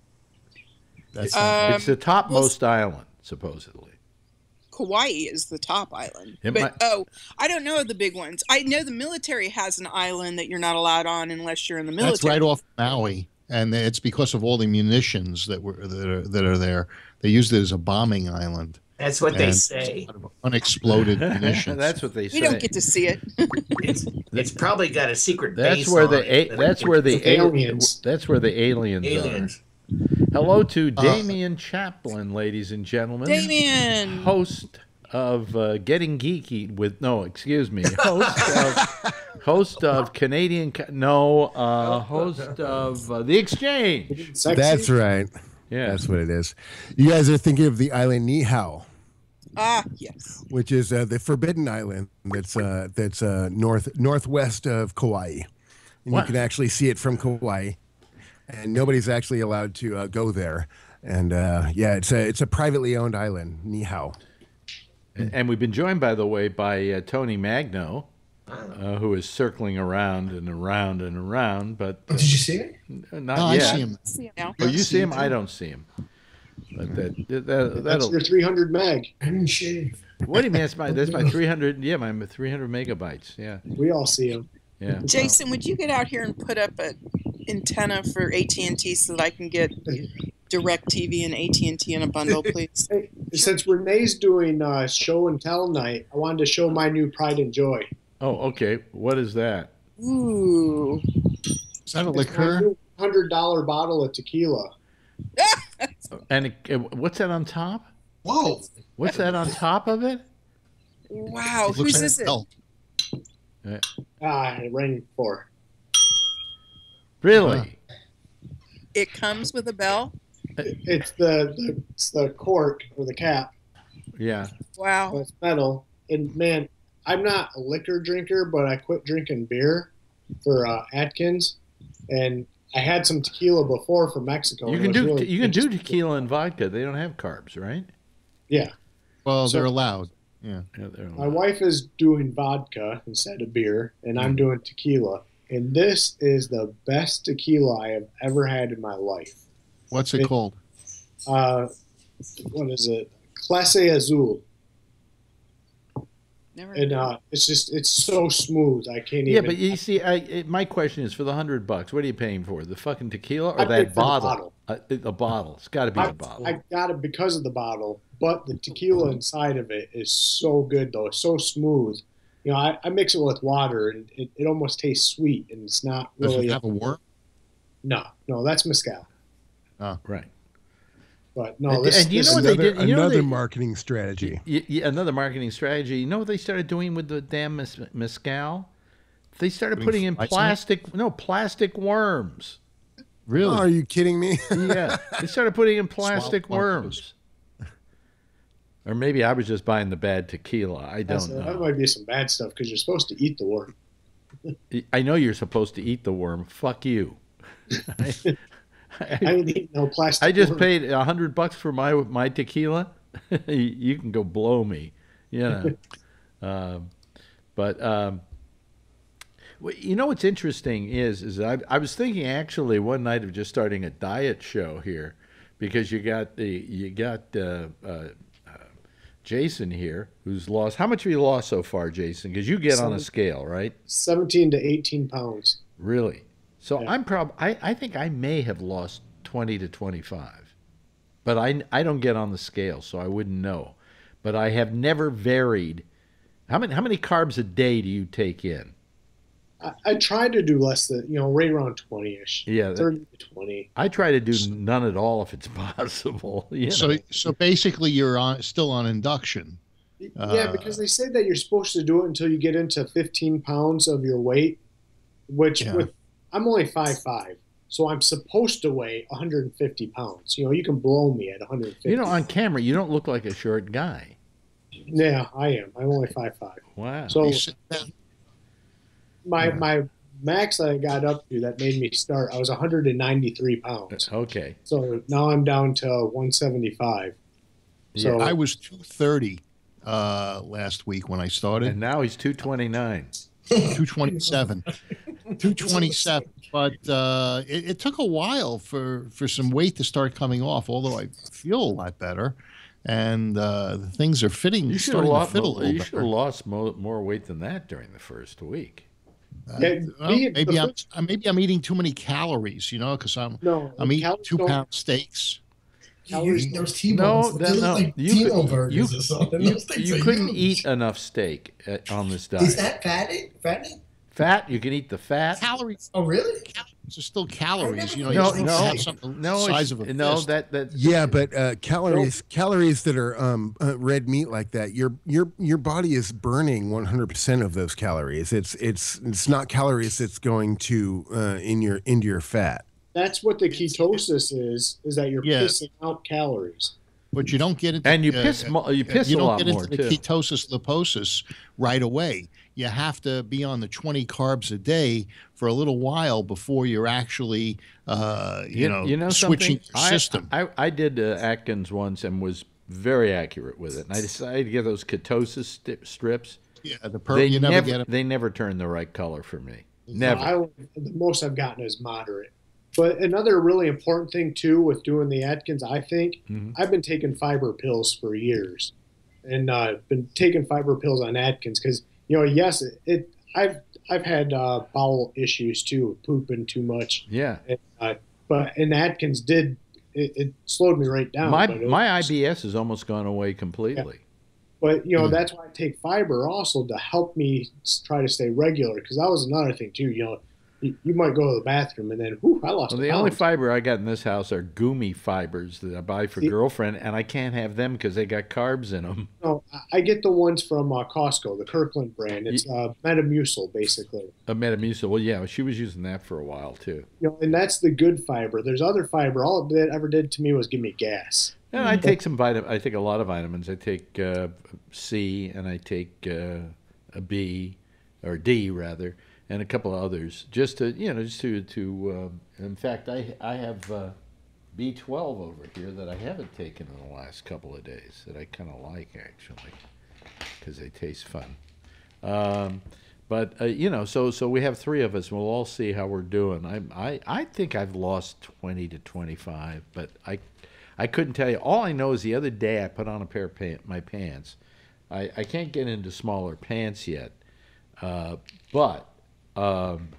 That's Um, It's the topmost island, supposedly. Kauai is the top island. It but might- oh, I don't know the big ones. I know the military has an island that you're not allowed on unless you're in the military. that's right off Maui, and it's because of all the munitions that were that are, that are there. They used it as a bombing island. That's what they And say. a lot of unexploded munitions. That's what they say. We don't get to see it. It's, it's probably got a secret That's base where on the it a, that that's it- where the a, aliens. that's where the aliens, aliens. are. Hello to Damian Chaplin, ladies and gentlemen, Damien. host of uh, Getting Geeky with no, excuse me, host of host of Canadian Ca- no, uh, host of uh, The Exchange. Sexy? That's right. Yeah, That's what it is. You guys are thinking of the island Niihau, Ah, yes. which is uh, the forbidden island that's uh, that's uh, north northwest of Kauai. And What? you can actually see it from Kauai, and nobody's actually allowed to uh, go there. And uh, yeah, it's a it's a privately owned island, Niihau. and, and we've been joined, by the way, by uh, Tony Magno, uh, who is circling around and around and around, but uh, Did you see it? not No, I yet. see him. See it now. Oh, you see him? too? I don't see him. But that, that, That's that'll. your three hundred meg. I didn't shave. What do you mean? That's my that's my three hundred. Yeah, my three hundred megabytes. Yeah, We all see them. yeah. Jason, would you get out here and put up an antenna for A T and T so that I can get Direct T V and A T and T in a bundle, please? Hey, since Renee's doing uh, show and tell night, I wanted to show my new Pride and Joy. Oh, okay. What is that? Ooh. Is that a It's my liqueur? new hundred dollar bottle of tequila. And it, it- what's that on top? Whoa. What's that on top of it? Wow. It looks Whose like is a it? bell. Ah, it rang for. Really? It comes with a bell? It's the, the it's the cork or the cap. Yeah. Wow. But it's metal. And man, I'm not a liquor drinker, but I quit drinking beer for uh, Atkins, and I had some tequila before from Mexico. You and can it do was really you can do interesting. tequila and vodka. They don't have carbs, right? Yeah, Well, So- they're allowed. Yeah. Yeah, they're my wife is doing vodka instead of beer, and I'm doing tequila. And this is the best tequila I have ever had in my life. What's it It- called? Uh, what is it? Clase Azul. Never. And uh, it's just it's so smooth. I can't Yeah, even. but you see, I it, my question is for the hundred bucks. What are you paying for? The fucking tequila or I paid that for the bottle? bottle. Uh, the bottle. It's got to be I, the bottle. I got it because of the bottle, but the tequila inside of it is so good though. It's so smooth. You know, I, I mix it with water, and it, it almost tastes sweet, and it's not Does really. it have a worm? no, no, that's mezcal. right. But no, And- this, and you this know what is- they Another, did- you know another they- marketing strategy. Y- y- another marketing strategy. You know what they started doing with the damn mes- mezcal? They started Putting putting in flies in it? plastic, no, plastic worms. Really? Oh, are you kidding me? Yeah, they started putting in plastic Swamp worms. Or maybe I was just buying the bad tequila. I that's- don't that know. might be some bad stuff because you're supposed to eat the worm. I know you're supposed to eat the worm. Fuck you. I, I ain't eating no plastic. I just worm. paid a hundred bucks for my my tequila. You can go blow me, you know. um, but um, Well, you know what's interesting is is I, I was thinking actually one night of just starting a diet show here, because you got the you got uh, uh, uh, Jason here who's lost. How much have you lost so far, Jason? Because you get on a scale, right? seventeen to eighteen pounds. Really? So Yeah. I'm prob I, I think I may have lost twenty to twenty-five, but I I don't get on the scale, so I wouldn't know. But I have never varied. How many how many carbs a day do you take in? I, I try to do less than, you know, right around twenty-ish. Yeah, that- thirty to twenty. I try to do none at all if it's possible. You So, know. so basically, you're on still on induction. Yeah, Uh, because they say that you're supposed to do it until you get into fifteen pounds of your weight, which Yeah. with I'm only five five, so I'm supposed to weigh one hundred fifty pounds. You know, you can blow me at one hundred fifty. You know, on camera, you don't look like a short guy. Yeah, I am. I'm only five five. Wow. So You sit down. my Yeah. my max that I got up to that made me start, I was one hundred ninety-three pounds. Okay. So now I'm down to one seventy-five. So I was two thirty uh, last week when I started. And now he's two twenty-nine. two twenty-seven. two twenty-seven. But uh, it, it took a while for, for some weight to start coming off, although I feel a lot better. And uh, the things are fitting, You should have starting to lost, fit a little you should have better. lost more, more weight than that during the first week. Uh, Yeah, well, me- maybe the I'm first- uh, maybe I'm eating too many calories, you know, because I'm no, I'm eating calories two don't- pound steaks. You eat those No, T-bones. that, they look no. like You, Tino could, burgers you, or something. you, Those things you are couldn't huge. eat enough steak uh, on this diet. Is that fatty? Fatty? Fat, you can eat the fat. Calories, Oh, really? calories are still calories. You know, No, you're No, supposed no, to have something no, the size it's- of a no. fist. That that Yeah, but uh, calories calories that are um, uh, red meat like that, your your your body is burning one hundred percent of those calories. It's it's it's not calories that's going to uh, in your into your fat. That's what the ketosis is, is that you're Yeah. pissing out calories. But you don't get into and you uh, piss mo- you uh, piss you a don't lot get more into too. the ketosis liposis right away. You have to be on the twenty carbs a day for a little while before you're actually, uh, you, know, you know switching something? your system. I, I, I did uh, Atkins once and was very accurate with it. And I decided to get those ketosis sti strips. yeah, the per- They you never, never, get 'em. they never turned the right color for me. So Never. I, the most I've gotten is moderate. But another really important thing too with doing the Atkins, I think, Mhm. I've been taking fiber pills for years, and uh, been taking fiber pills on Atkins because you know, yes, it, it I've I've had uh, bowel issues too, pooping too much, Yeah. and, uh, but and Atkins did it, it slowed me right down. My but it my was- I B S has almost gone away completely. But you know Mm. that's why I take fiber also to help me s- try to stay regular because that was another thing too. You know, you, you might go to the bathroom and then, whew, I lost. Well, a the only pound. fiber I got in this house are Gumi fibers that I buy for See- girlfriend, and I can't have them because they got carbs in them. No, I- I get the ones from uh, Costco, the Kirkland brand. It's uh, Metamucil, basically. A Metamucil. Well, yeah, she was using that for a while too. You know, and that's the good fiber. There's other fiber. All it ever did to me was give me gas. And I take some vitamin. I take a lot of vitamins. I take uh, C and I take uh, a B or D rather, and a couple of others, just to you know, just to to. Uh, in fact, I I have uh, B twelve over here that I haven't taken in the last couple of days that I kind of like actually, because they taste fun. Um, but uh, you know, so so we have three of us, and we'll all see how we're doing. I I I think I've lost twenty to twenty-five, but I. I couldn't tell you. All I know is the other day I put on a pair of pant, my pants. I, I can't get into smaller pants yet, uh, but um,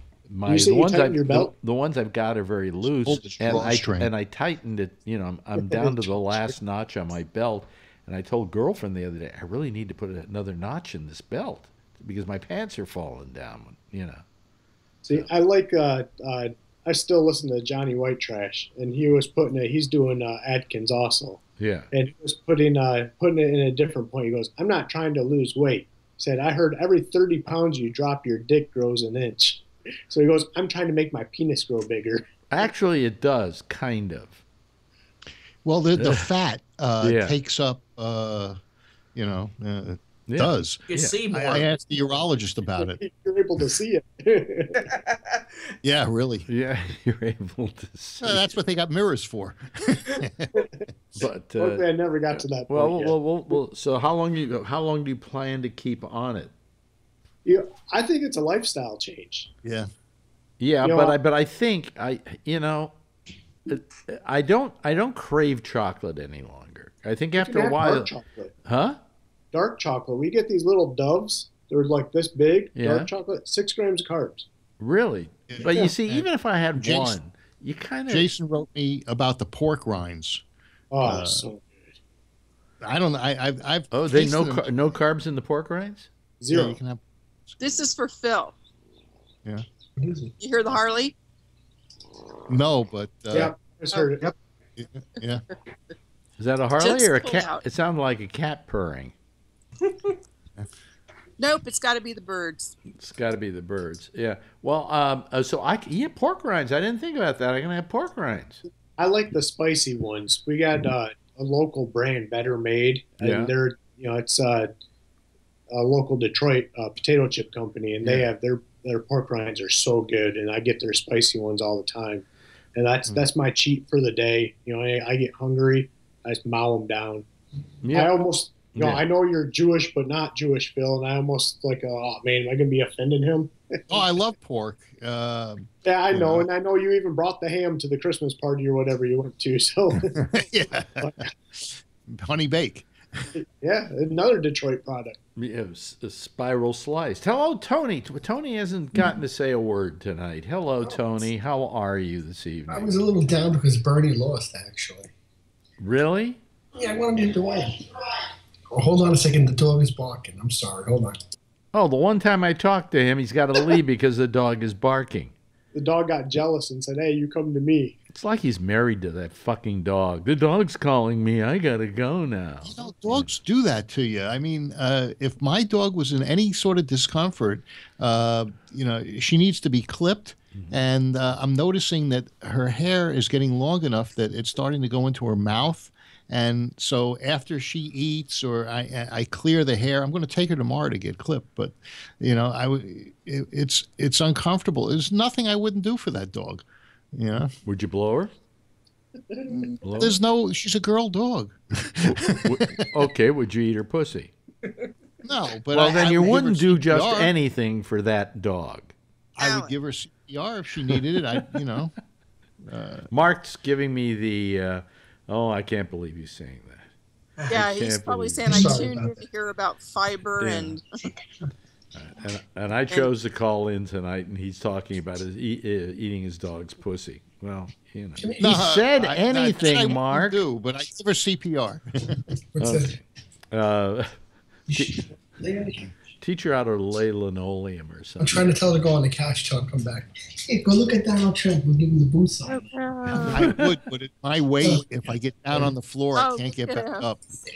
my You say the you ones tightened I've your belt? The, the ones I've got are very loose, Hold the and I drawstring. and I tightened it. You know, I'm, I'm down to the last notch on my belt, and I told girlfriend the other day I really need to put another notch in this belt because my pants are falling down. You know. See, I like. Uh, uh, I still listen to Johnny White Trash, and he was putting it. He's doing uh, Atkins also, Yeah. and he was putting uh, putting it in a different point. He goes, "I'm not trying to lose weight." He said, "I heard every thirty pounds you drop, your dick grows an inch." So he goes, "I'm trying to make my penis grow bigger." Actually, it does kind of. Well, the, the fat uh, Yeah. takes up, uh, you know, uh, Yeah. does. You Yeah. see more. I, I asked the urologist about it. You're able to see it. Yeah, really. Yeah, you're able to see. Uh, that's what they got mirrors for. But uh, Hopefully, I never got to that point well, yet. well, well, well, so how long do you how long do you plan to keep on it? You know, I think it's a lifestyle change. Yeah. Yeah, You know, but I but I think I you know I don't I don't crave chocolate any longer. I think You after can a have while, dark chocolate. huh? Dark chocolate. We get these little doves. They're like this big. Yeah. Dark chocolate, six grams of carbs. Really? But Yeah. you see, even if I had Jason- one, you kind of Jason wrote me about the pork rinds. Oh, Uh, so I don't know. I, I've, I've oh they no tasted them. car- no carbs in the pork rinds. zero. Yeah, you can have. This is for Phil. Yeah. You hear the Harley? No, but uh, yeah, I just heard it. Yep. yeah. Is that a Harley Just or a pull cat? out. It sounded like a cat purring. Nope, it's got to be the birds. It's got to be the birds. Yeah. Well, um, uh, so I yeah pork rinds. I didn't think about that. I'm gonna have pork rinds. I like the spicy ones. We got uh, a local brand, Better Made, and Yeah. they're you know it's uh, a local Detroit uh, potato chip company, and they Yeah. have their their pork rinds are so good, and I get their spicy ones all the time, and that's Mm. that's my cheat for the day. You know, I, I get hungry, I just mow them down. I Yeah. almost you know Yeah. I know you're Jewish, but not Jewish, Phil, and I almost like oh man, am I gonna be offending him? Oh, I love pork. Uh, Yeah, I know, Yeah. and I know you even brought the ham to the Christmas party or whatever you went to. So, yeah. Honey bake. yeah, another Detroit product. Yeah, s- a spiral sliced. Hello, Tony. T- Tony hasn't gotten to say a word tonight. Hello, Tony. How are you this I evening? was a little down because Bernie lost, actually. Really? Yeah, I wanted him to win. Oh, hold on a second. The dog is barking. I'm sorry. Hold on. Oh, the one time I talked to him, he's got to leave because the dog is barking. The dog got jealous and said, "Hey, you come to me." It's like he's married to that fucking dog. The dog's calling me. I gotta go now. You know, dogs do that to you. I mean, uh, if my dog was in any sort of discomfort, uh, you know, she needs to be clipped. And uh, I'm noticing that her hair is getting long enough that it's starting to go into her mouth. And so after she eats or I, I clear the hair, I'm going to take her tomorrow to get clipped. But, you know, I w- it, it's it's uncomfortable. There's nothing I wouldn't do for that dog. You know, Would you blow her? Blow her? there's no. She's a girl dog. W- okay, would you eat her pussy? No, but well, I, then I you would give wouldn't her do just C P R. anything for that dog. I would Alan. give her C P R if she needed it. I, you know. Mark's giving me the, uh, oh, I can't believe he's saying that. Yeah, I he's can't probably believe saying it. I Sorry tuned about in to hear about fiber Yeah. and And, and I chose to call in tonight, and he's talking about his e- uh, eating his dog's pussy. Well, you know, he No, said I- I- anything, I wouldn't Mark. Do, but I give her C P R. What's Okay. Uh, that? Lay on the couch. teach her how to lay linoleum or I'm something. trying to tell her to go on the couch till I come back. Hey, go look at Donald Trump. We'll give him the boots on. I would, but at my weight, if I get down on the floor, I Oh, can't get back yeah. up.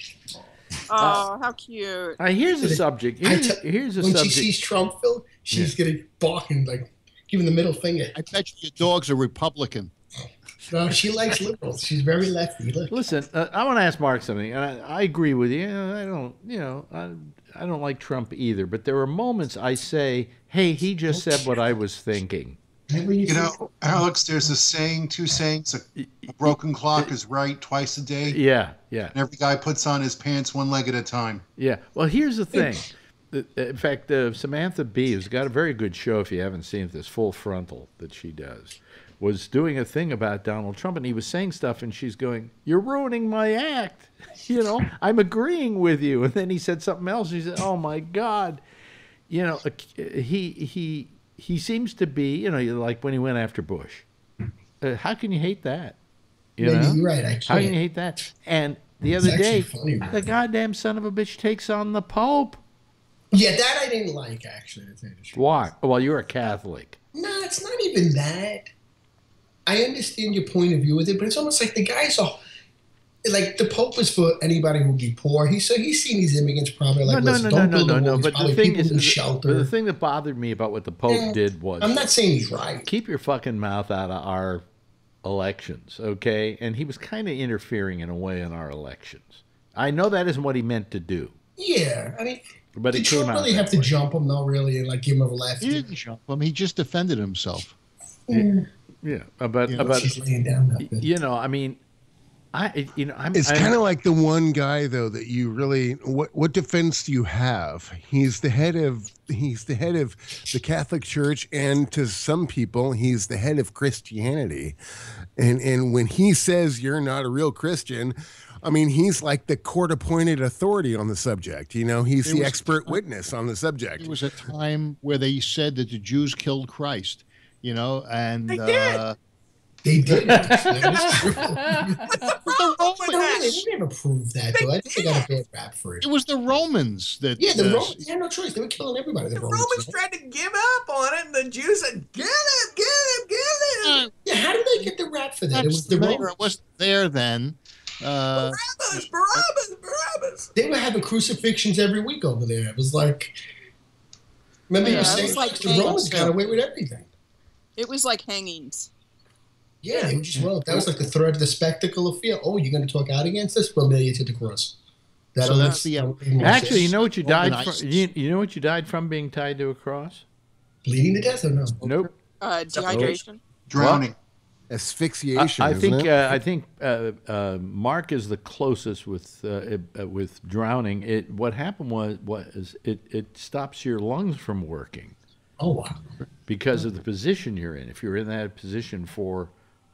oh, how cute. Uh, here's a subject. I Here's, te- here's a when subject. she sees Trump, Phil, she's gonna bark and like giving the middle finger. I bet you your dog's a Republican. No, she likes liberals. She's very lefty. Look. Listen, uh, I want to ask Mark something. And I, I agree with you. I don't, you know, I, I don't like Trump either. But there are moments I say, "Hey, he just said what I was thinking." Whenever you You see- know, Alex, there's a saying, two sayings, a, a broken clock is right twice a day. Yeah, yeah, And every guy puts on his pants one leg at a time. yeah. Well, here's the thing. The- In fact, uh, Samantha Bee, who's got a very good show, if you haven't seen it, this Full Frontal that she does, was doing a thing about Donald Trump, and he was saying stuff, and she's going, "You're ruining my act." You know, I'm agreeing with you. And then he said something else. He said, "Oh my God," you know, uh, he he he seems to be, you know, like when he went after Bush. Uh, how can you hate that? You Maybe know, you're right. I how can you can't. hate that? And the It's other day, actually funny, man. the goddamn son of a bitch takes on the Pope. Yeah, that I didn't like actually. To tell you the truth. Why? Well, you're a Catholic. No, it's not even that. I understand your point of view with it, but it's almost like the guy's all like the Pope is for anybody who'll be poor. He so he's seen these immigrants probably like, no, no, listen, no, no, don't no, build no, a no. wall. These But the probably thing people is, need the, shelter. the thing that bothered me about what the Pope Yeah. did was I'm not saying he's right. keep your fucking mouth out of our elections, okay? And he was kind of interfering in a way in our elections. I know that isn't what he meant to do, Yeah, I mean, but did it came Trump out really that have to way. jump him though? Really, and like give him a left? He didn't jump him. He just defended himself. Yeah. Yeah, uh, but Yeah, uh, but She's laying down that bit. you know, I mean, I, you know, I'm. It's I'm, kind of like the one guy though that you really. What what defense do you have? He's the head of. He's the head of the Catholic Church, and to some people, he's the head of Christianity. And and when he says you're not a real Christian, I mean, he's like the court-appointed authority on the subject. You know, he's There the was- expert witness on the subject. There was a time where they said that the Jews killed Christ, you know, and They did. uh, They did. Actually. That is true. the No, really, Romans. they never proved that, though. I think they got a bad rap for it. It was the Romans that. Yeah, the uh, Romans they had no choice. They were killing everybody. The, The Romans. Romans tried to give up on it, and the Jews said, "Get him, get him, get him!" uh, Yeah, how did they get the rap for that? It was the there, Romans. it wasn't there then. Uh, Barabbas, Barabbas, Barabbas. They were having crucifixions every week over there. It was like, remember you Yeah, were it saying was like the Romans hangings. got away with everything. It was like hangings. Yeah, they were just well. That was like the threat of the spectacle of fear. Oh, you're going to talk out against us? We'll nail you to the cross. That'll So that's the, uh, Actually, you know what you died Organized. from? You, you know what you died from being tied to a cross? bleeding to death or no? Nope. Uh, dehydration. Drowning. I, Asphyxiation. I isn't think it? uh, I think uh, uh, Mark is the closest with uh, uh, with drowning. It what happened was was it, it stops your lungs from working Oh wow. because of the position you're in. If you're in that position for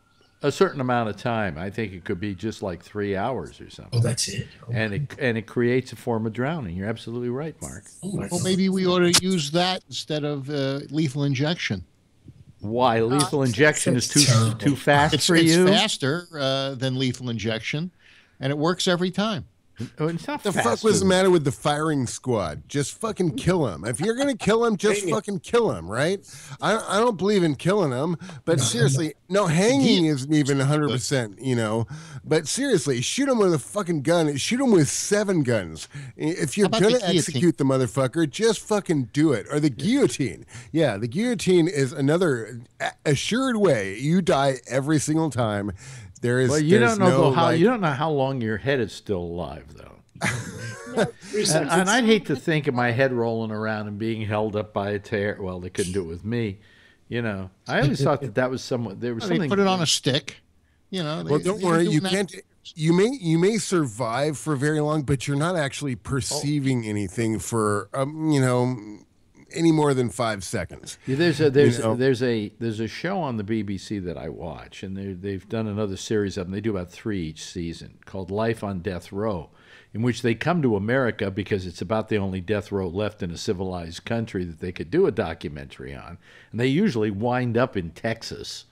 a certain amount of time, I think it could be just like three hours or Oh, something, that's it. Oh, and it and it creates a form of drowning. You're absolutely right, Mark. oh my well, God. maybe we ought to use that instead of uh, lethal injection. Why lethal injection is too that's terrible. too fast It's, for it's you? faster uh, than lethal injection, and it works every time. Oh, it's not The fuck faster. was the matter with the firing squad? Just fucking kill him. If you're gonna kill him, just fucking kill him, right? I I don't believe in killing him, but seriously, no hanging isn't even one hundred percent, you know. But seriously, shoot him with a fucking gun. Shoot him with seven guns. If you're How about the gonna guillotine? execute the motherfucker, just fucking do it. Or the guillotine. Yeah, the guillotine is another a- assured way you die every single time. There is. Well, you there's don't know no, though how like- you don't know how long your head is still alive though. Three And, seconds. and I'd hate to think of my head rolling around and being held up by a tear. Well, they couldn't do it with me, you know. I always thought that that was somewhat. There was They something. put it on a stick. You know. Well, they- don't they worry. do You that. can't. You may you may survive for very long, but you're not actually perceiving anything for um, you know any more than five seconds. Yeah, there's a there's You know. there's a there's a show on the B B C that I watch, and they they've done another series of them. They do about three each season called Life on Death Row, in which they come to America because it's about the only death row left in a civilized country that they could do a documentary on, and they usually wind up in Texas.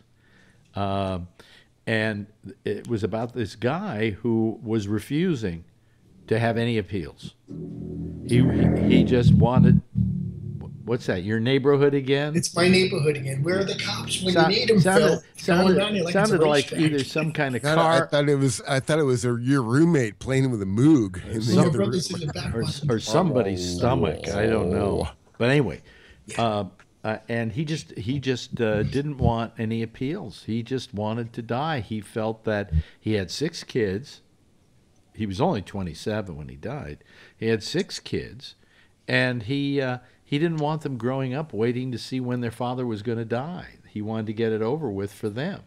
Um, and it was about this guy who was refusing to have any appeals. He he, he just wanted. What's that? Your neighborhood again? It's my neighborhood again. Where are the cops when Sound- you need them, sounded, Phil? sounded, Going down here like, sounded it's a like racetrack. either some kind of God, I car thought it was. I thought it was a, your roommate playing with a moog. in the Your other brother's room. in the back or, watching or somebody's Oh. stomach. I don't know. But anyway, uh, uh, and he just he just uh, didn't want any appeals. He just wanted to die. He felt that he had six kids. He was only twenty-seven when he died. He had six kids, and he uh, he didn't want them growing up waiting to see when their father was going to die. He wanted to get it over with for them.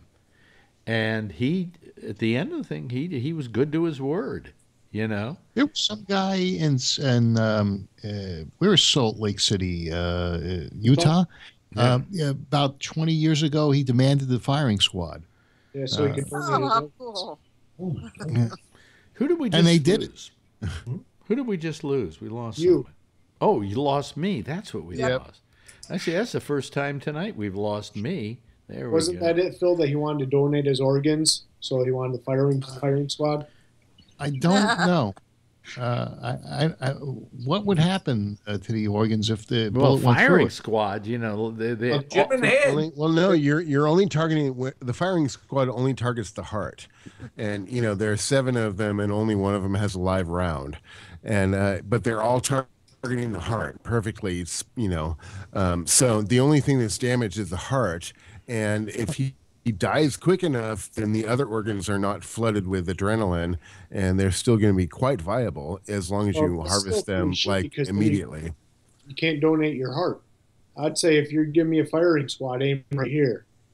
And he, at the end of the thing, he he was good to his word, you know. There was some guy in in um, uh, where is Salt Lake City, uh, uh, Utah. Uh, yeah, about twenty years ago, he demanded the firing squad, Yeah, so he could Oh, donate how it. cool. Oh my God. Who did we just and they did it. lose? Who did we just lose? We lost You. someone. Oh, you lost me. That's what we Yep. lost. Actually, that's the first time tonight we've lost me. There we Wasn't go. that it, Phil? That he wanted to donate his organs, so he wanted the firing firing squad. I don't know. Uh, I, I, I, what would happen uh, to the organs if the Well, bullet went through firing it? squad, you know, they, they, Well, Jim and Head. Only, well, no, you're you're only targeting the firing squad only targets the heart, and you know there are seven of them, and only one of them has a live round, and uh, but they're all targeting the heart perfectly. It's, you know, um, so the only thing that's damaged is the heart, and if he. He dies quick enough, then the other organs are not flooded with adrenaline, and they're still going to be quite viable as long as you Well, it's harvest still them pretty shitty like because then you- immediately. You can't donate your heart. I'd say if you're giving me a firing squad, aim right here.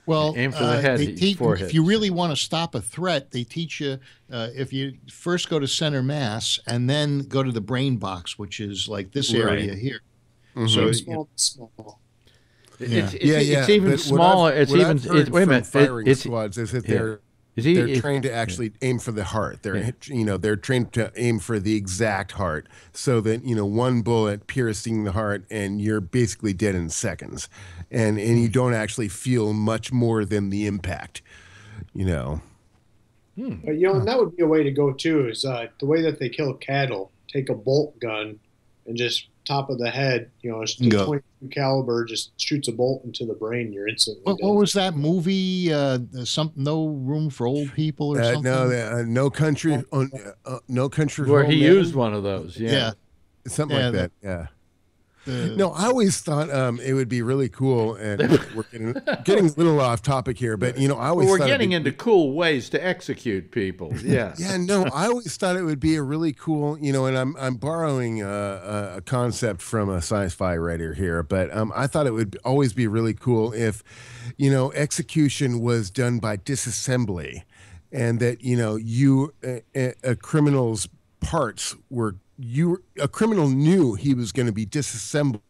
Well, Aim for the uh, head, they teach, forehead. if you really want to stop a threat, they teach you uh, if you first go to center mass and then go to the brain box, which is like this area Right. here. Mhm. So Small, small. It's, Yeah. it's, yeah, yeah. it's even but what smaller. I've- It's what even. I've heard It's, wait a from minute. It, Firing it's squads is that yeah. they're Is he- they're if- trained to actually aim for the heart. They're Yeah. you know they're trained to aim for the exact heart, so that you know one bullet piercing the heart and you're basically dead in seconds, and and you don't actually feel much more than the impact. You know. But, you know, and that would be a way to go too. Is uh, the way that they kill cattle? Take a bolt gun and just top of the head. You know, it's the Go. twenty-two caliber just shoots a bolt into the brain. You're instantly What, dead. what was that movie? Uh, some No Room for Old People or Uh, something? no, uh, no country, uh, uh, no country. for where Old he Men? used one of those. Yeah. Yeah. something yeah, like the- that. Yeah. The- No, I always thought um, it would be really cool, and we're getting, getting a little off topic here, but you know, I Well, always we're thought it'd getting be- into cool ways to execute people. Yeah. Yeah, no, I always thought it would be a really cool, you know, and I'm I'm borrowing a, a concept from a sci-fi writer here, but um, I thought it would always be really cool if, you know, execution was done by disassembly, and that you know you a, a criminal's parts were you a criminal knew he was going to be disassembled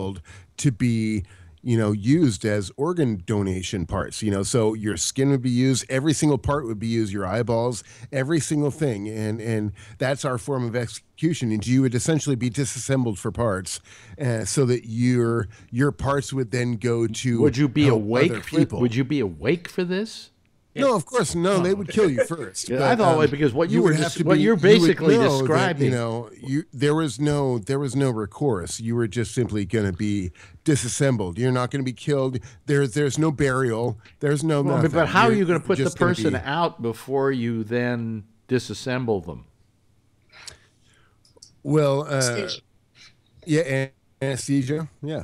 to be you know used as organ donation parts, you know so your skin would be used, every single part would be used, your eyeballs, every single thing, and and that's our form of execution, and you would essentially be disassembled for parts, uh, so that your your parts would then go to Would you be help awake? other For, people. would you be awake for this? No, of course, no. They would kill you first. Yeah, but, I thought um, because what you, were would des- have to what be- you're you would basically know that, describing. you know, you there was no there was no recourse. You were just simply going to be disassembled. You're not going to be killed. There's there's no burial. There's no. Well, nothing. but how are You're you going to put the just gonna person be- out before you then disassemble them? Well, uh, Anesthesia. yeah, an- anesthesia. Yeah.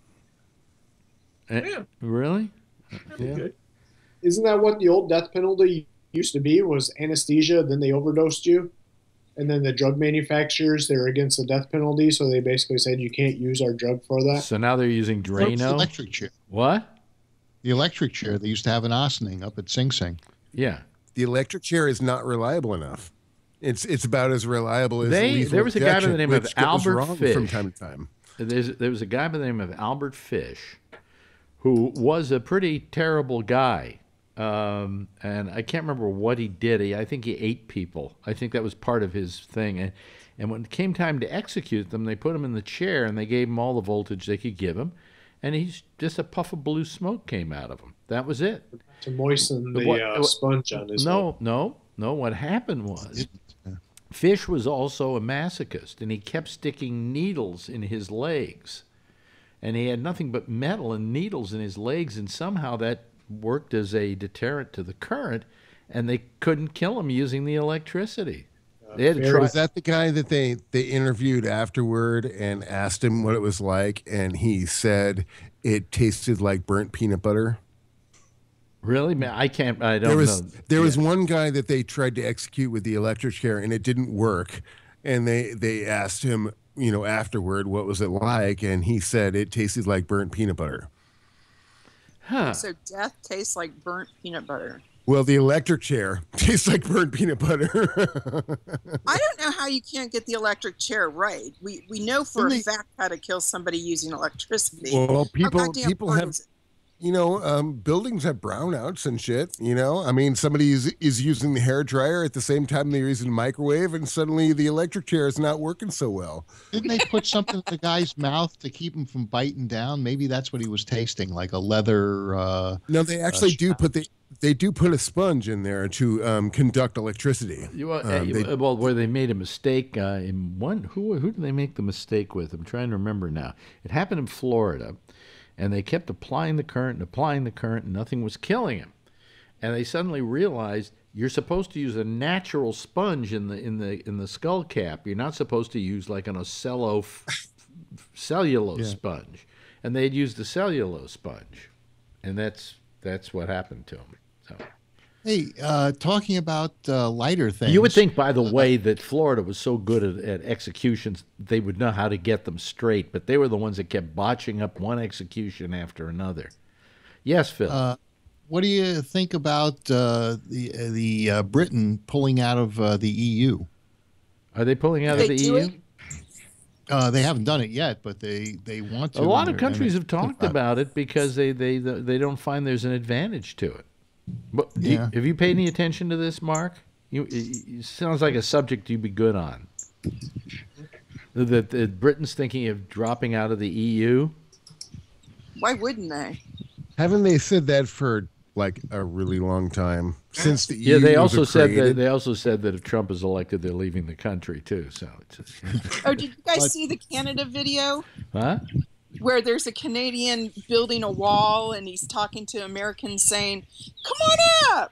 Eh, Yeah. Really? That'd be good. Isn't that what the old death penalty used to be? Was anesthesia, then they overdosed you, and then the drug manufacturers, they're against the death penalty, so they basically said you can't use our drug for that. So now they're using What's the Drano. electric chair. What? The electric chair. They used to have in Ossining up at Sing Sing. Yeah. The electric chair is not reliable enough. It's it's about as reliable as They- lethal there was a guy by the injection, name of which goes Albert wrong Fish. from time to time. There's, there was a guy by the name of Albert Fish who was a pretty terrible guy. Um, and I can't remember what he did. He, I think he ate people. I think that was part of his thing. And, and when it came time to execute them, they put him in the chair and they gave him all the voltage they could give him. And he's just a puff of blue smoke came out of him. That was it. To moisten the What- uh, what- sponge on his No, no, no. What happened was Fish was also a masochist, and he kept sticking needles in his legs. And he had nothing but metal and needles in his legs, and somehow that worked as a deterrent to the current, and they couldn't kill him using the electricity. They had to fair try. Was that the guy that they, they interviewed afterward and asked him what it was like, and he said it tasted like burnt peanut butter? Really? Man, I can't. I don't There was know. there was Yeah. one guy that they tried to execute with the electric chair, and it didn't work. And they they asked him, you know, afterward, what was it like? And he said it tasted like burnt peanut butter. Huh. So death tastes like burnt peanut butter. Well, the electric chair tastes like burnt peanut butter. I don't know how you can't get the electric chair right. We we know for Didn't a they- fact how to kill somebody using electricity. Well, How people goddamn people hard have, is it? you know, um, buildings have brownouts and shit. You know, I mean, somebody is, is using the hair dryer at the same time they're using the microwave, and suddenly the electric chair is not working so well. Didn't they put something in the guy's mouth to keep him from biting down? Maybe that's what he was tasting, like a leather. Uh, No, they actually do put the they do put a sponge in there to um, conduct electricity. You, uh, Um, they- uh, well, where they made a mistake uh, in one, who who did they make the mistake with? I'm trying to remember now. It happened in Florida, and they kept applying the current and applying the current, and nothing was killing him. And they suddenly realized you're supposed to use a natural sponge in the in the in the skull cap. You're not supposed to use like an ocello f- cellulose Yeah. sponge. And they'd used the cellulose sponge, and that's that's what happened to him. So. hey, uh, talking about uh, lighter things. You would think, by the way, that Florida was so good at, at executions, they would know how to get them straight, but they were the ones that kept botching up one execution after another. Yes, Phil. Uh, what do you think about uh, the the uh, Britain pulling out of uh, the E U? Are they pulling out They of the do E U? it? Uh, they haven't done it yet, but they, they want to. A lot and of they're- countries and have talked about it because they, they they don't find there's an advantage to it. But do you- Yeah. have you paid any attention to this, Mark? You, it, it sounds like a subject you'd be good on. That, that Britain's thinking of dropping out of the E U. Why wouldn't they? Haven't they said that for like a really long time since the Yeah, E U they was also said that created? they also said that if Trump is elected, they're leaving the country too. So, it's, Oh, did you guys But- see the Canada video huh? where there's a Canadian building a wall and he's talking to Americans saying, "Come on up.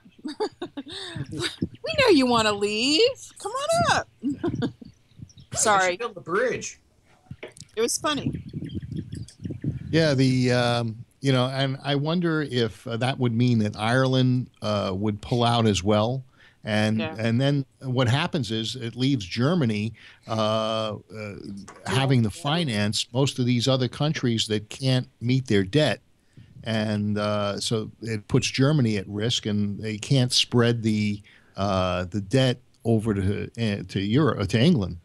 We know you want to leave. Come on up." Sorry, Build the bridge. it was funny. Yeah, the um, you know, and I wonder if uh, that would mean that Ireland uh, would pull out as well, and Yeah. and then what happens is it leaves Germany uh, uh, having to finance most of these other countries that can't meet their debt, and uh, so it puts Germany at risk, and they can't spread the uh, the debt over to uh, to Europe to England.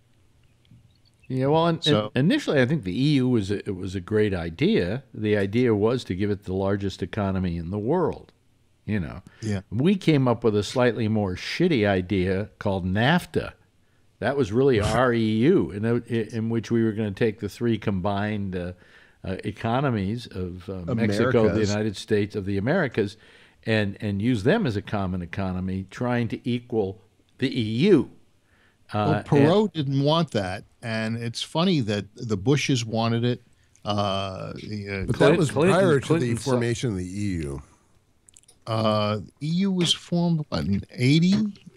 Yeah, well, and, So- and initially, I think the E U was a, it was a great idea. The idea was to give it the largest economy in the world. You know, Yeah. we came up with a slightly more shitty idea called NAFTA. That was really our E U, in, in which we were going to take the three combined uh, uh, economies of uh, Mexico, the Americas. United States, of the Americas, and and use them as a common economy, trying to equal the E U. Well, Uh, and- Perot didn't want that, and it's funny that the Bushes wanted it. Uh, the, But uh, that was Clinton- prior to Clinton the saw- formation of the E U. uh, E U was formed what, in eighty?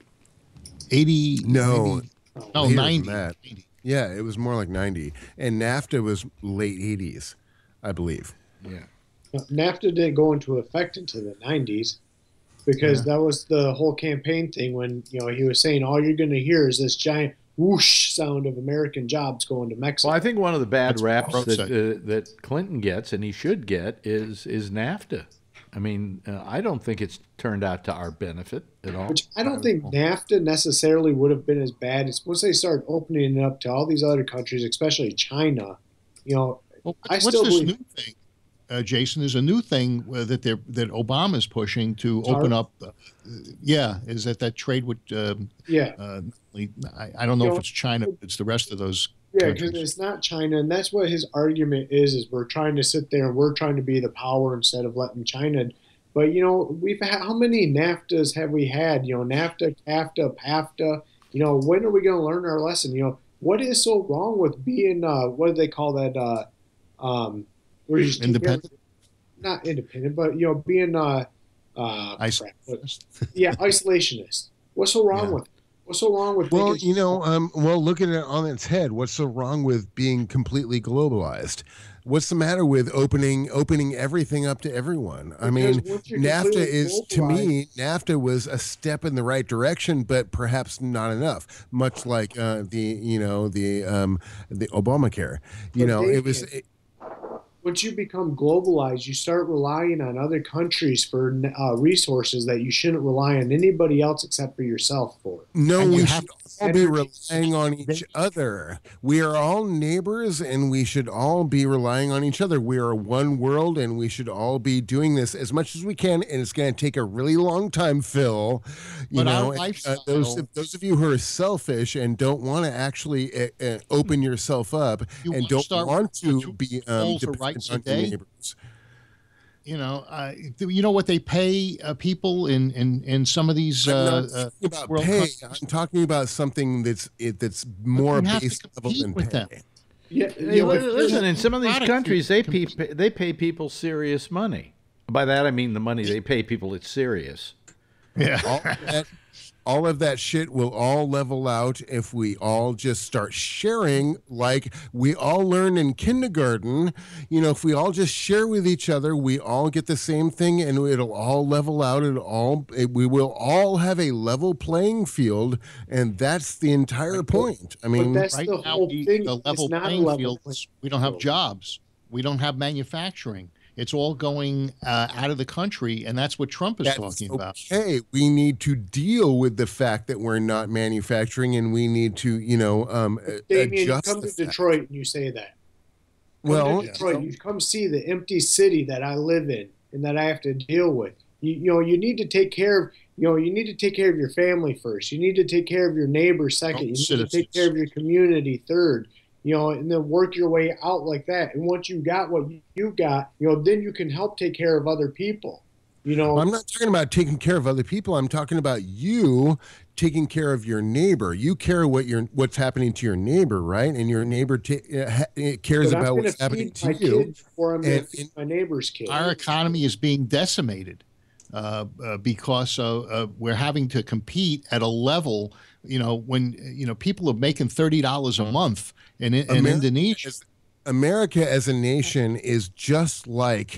eighty? No, eighty no, later than ninety. that. Yeah, it was more like ninety. And NAFTA was late eighties, I believe. yeah. NAFTA didn't go into effect until the nineties because that was the whole campaign thing when, you know, he was saying all you're going to hear is this giant whoosh sound of American jobs going to Mexico. Well, I think one of the bad That's what raps Perot that said. uh, that Clinton gets, and he should get, is is NAFTA. I mean, uh, I don't think it's turned out to our benefit at all. Which I don't think NAFTA necessarily would have been as bad. It's once they start opening it up to all these other countries, especially China, you know, Well, I what's still this believe- new thing, uh, Jason? There's a new thing uh, that they're that Obama's pushing to open up. Uh, yeah, is that that trade with? Um, yeah. uh, I, I don't know You if know, it's China, but it's the rest of those. Yeah, because countries. it's not China, and that's what his argument is: is we're trying to sit there and we're trying to be the power instead of letting China. But you know, we've had how many NAFTAs have we had? You know, NAFTA, CAFTA, PAFTA. You know, when are we going to learn our lesson? You know, what is so wrong with being uh, what do they call that? Uh, um, where you just take Independent? every- not independent, but you know, being uh, uh, Ice- crap, what- yeah, isolationist. What's so wrong Yeah. with it? What's so wrong with Well, making- you know, um, well, look at it on its head. What's so wrong with being completely globalized? What's the matter with opening opening everything up to everyone? I mean, Because once you're NAFTA completely is, to me, NAFTA was a step in the right direction, but perhaps not enough. Much like uh, the, you know, the um, the Obamacare. You But know, they it was. can't- once you become globalized, you start relying on other countries for uh, resources that you shouldn't rely on anybody else except for yourself for. No, And you we have should to all be energy. relying on each other. We are all neighbors, and we should all be relying on each other. We are one world, and we should all be doing this as much as we can. And it's going to take a really long time, Phil. You But our know, and, uh, lifestyle- those those of you who are selfish and don't want to actually uh, uh, open yourself up You and wanna don't start want with to two be um, bowls of dependent rice a on your day? neighbors. You know, uh, you know what they pay uh, people in, in, in some of these I'm uh, not uh, talking about world pay. countries. I'm talking about something that's it, that's more you have to base level compete than with pay. them. Yeah, Hey, yeah, li- but- listen, in some of these Product countries, they pay, compete. they pay people serious money. By that I mean the money they pay people. It's serious. Yeah. all of that, all of that shit will all level out if we all just start sharing like we all learn in kindergarten. You know, if we all just share with each other, we all get the same thing, and it'll all level out. It'll all it, we will all have a level playing field, and that's the entire point. I mean, that's Right the now, whole the, thing. the It's level not a playing level field, playing is we don't have field. jobs. We don't have manufacturing. It's all going uh, out of the country, and that's what Trump is That's talking about. Okay, we need to deal with the fact that we're not manufacturing, and we need to, you know, um, Damien, you adjust come the to fact. Detroit and you say that. Come Well, to Detroit, you come see the empty city that I live in and that I have to deal with. You, you know, you need to take care of, you know, you need to take care of your family first. You need to take care of your neighbor second. You need Citizens. to take care of your community third. You know, and then work your way out like that. And once you got what you got, you know, then you can help take care of other people. You know, I'm not talking about taking care of other people. I'm talking about you taking care of your neighbor. You care what your what's happening to your neighbor, right? And your neighbor ta- uh, ha- cares but I'm about gonna what's happening feed to my you. kid before I'm going to And- feed my neighbor's kid. Our economy is being decimated uh, uh, because uh, uh, we're having to compete at a level. You know, when you know people are making thirty dollars a month in, in America Indonesia. As, America as a nation is just like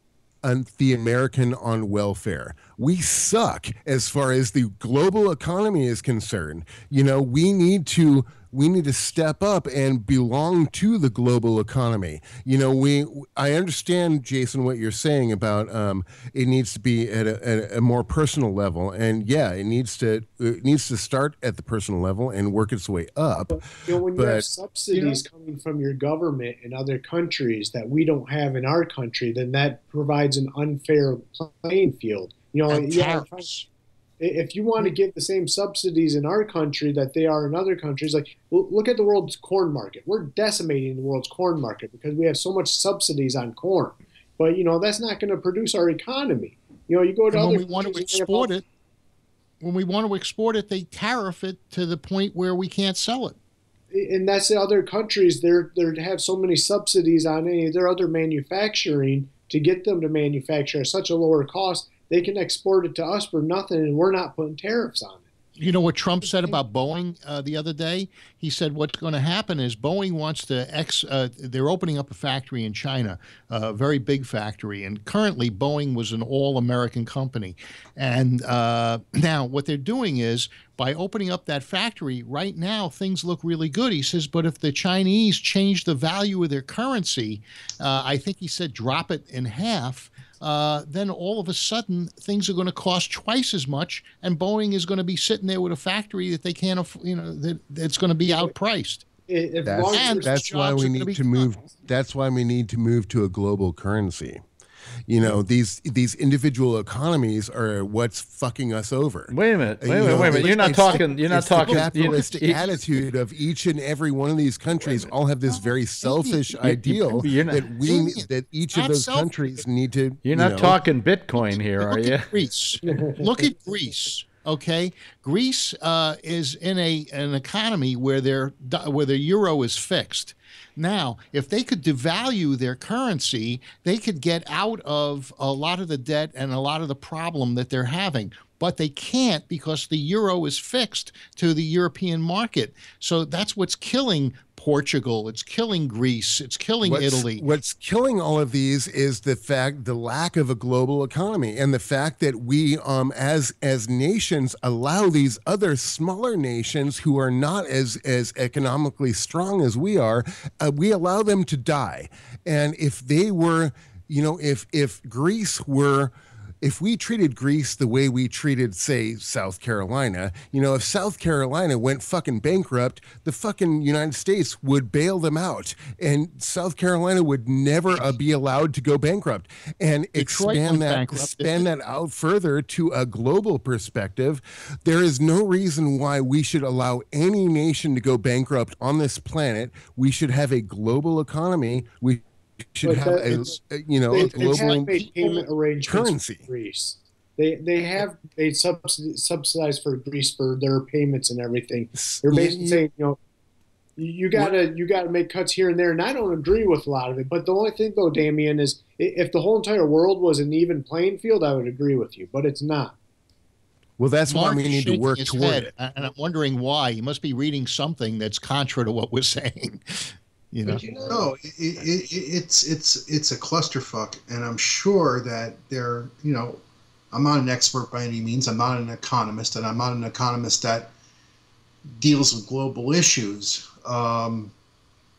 an, the American on welfare. We suck as far as the global economy is concerned. You know, we need to we need to step up and belong to the global economy. You know, we I understand, Jason, what you're saying about um, it needs to be at a, at a more personal level, and yeah, it needs to it needs to start at the personal level and work its way up. But, you know, when you But, have subsidies coming from your government in other countries that we don't have in our country, then that provides an unfair playing field. You know, And yeah, tariffs. if you want to get the same subsidies in our country that they are in other countries, like l- look at the world's corn market. We're decimating the world's corn market because we have so much subsidies on corn. But you know, that's not going to produce our economy. You know, you go to And other when we want to countries and they have export all- it, when we want to export it, they tariff it to the point where we can't sell it. and that's the other countries. They're they have so many subsidies on any of their other manufacturing to get them to manufacture at such a lower cost. They can export it to us for nothing, and we're not putting tariffs on it. You know what Trump said about Boeing uh, the other day? He said what's going to happen is Boeing wants to ex. Uh, they're opening up a factory in China, a very big factory, and currently Boeing was an all-American company. And uh, now what they're doing is by opening up that factory right now, things look really good. He says, but if the Chinese change the value of their currency, uh, I think he said drop it in half. Uh, then all of a sudden things are going to cost twice as much, and Boeing is going to be sitting there with a factory that they can't, aff- you know, that that's going to be outpriced. If That's, long And as that's why jobs we are gonna need be to gone. move. That's why we need to move to a global currency. You know, these these individual economies are what's fucking us over. Wait a minute. Wait a You minute. know, Wait a minute. You're not it's- talking. You're not it's the talking. you- capitalistic you- attitude of each and every one of these countries all have this very selfish you- ideal you're not- that we Damien, that each of not those selfish. countries need to. You're you not know, talking Bitcoin here, are Look you? at Greece. Look at Greece. Okay, Greece uh, is in a an economy where their where the euro is fixed. Now, if they could devalue their currency, they could get out of a lot of the debt and a lot of the problem that they're having. But they can't because the euro is fixed to the European market. So that's what's killing Portugal. It's killing Greece. It's killing What's, Italy. what's killing all of these is the fact, the lack of a global economy, and the fact that we, um, as as nations, allow these other smaller nations who are not as as economically strong as we are, uh, we allow them to die. And if they were, you know, if if Greece were. If we treated Greece the way we treated, say, South Carolina, you know, if South Carolina went fucking bankrupt, the fucking United States would bail them out, and South Carolina would never uh, be allowed to go bankrupt. And Detroit expand went that, bankrupt. expand that out further to a global perspective. There is no reason why we should allow any nation to go bankrupt on this planet. We should have a global economy. We should But have that- a, you know, They, a they have global made payment arrangements currency. for Greece. They they have made subsidi- subsidized for Greece for their payments and everything. They're basically Yeah, saying, you know, you you gotta you gotta make cuts here and there, and I don't agree with a lot of it. But the only thing though, Damien, is i- if the whole entire world was an even playing field, I would agree with you. But it's not. Well, that's why Mark we is need to shaking work his toward head, it. and I'm wondering why. He must be reading something that's contra to what we're saying. You know, But you know, No, it, it, it, it's it's it's a clusterfuck, and I'm sure that they're you know, I'm not an expert by any means. I'm not an economist, and I'm not an economist that deals with global issues. Um,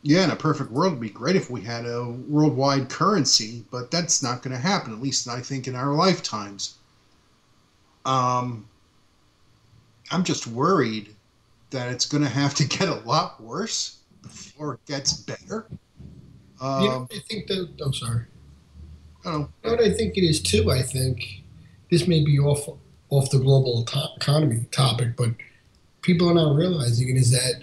Yeah, in a perfect world, it'd be great if we had a worldwide currency, but that's not going to happen, at least I think in our lifetimes. Um, I'm just worried that it's going to have to get a lot worse before it gets better. Um, You know, I think that, I'm sorry. I don't know. You know what I think it is too? I think this may be off off the global to- economy topic, but people are not realizing it is that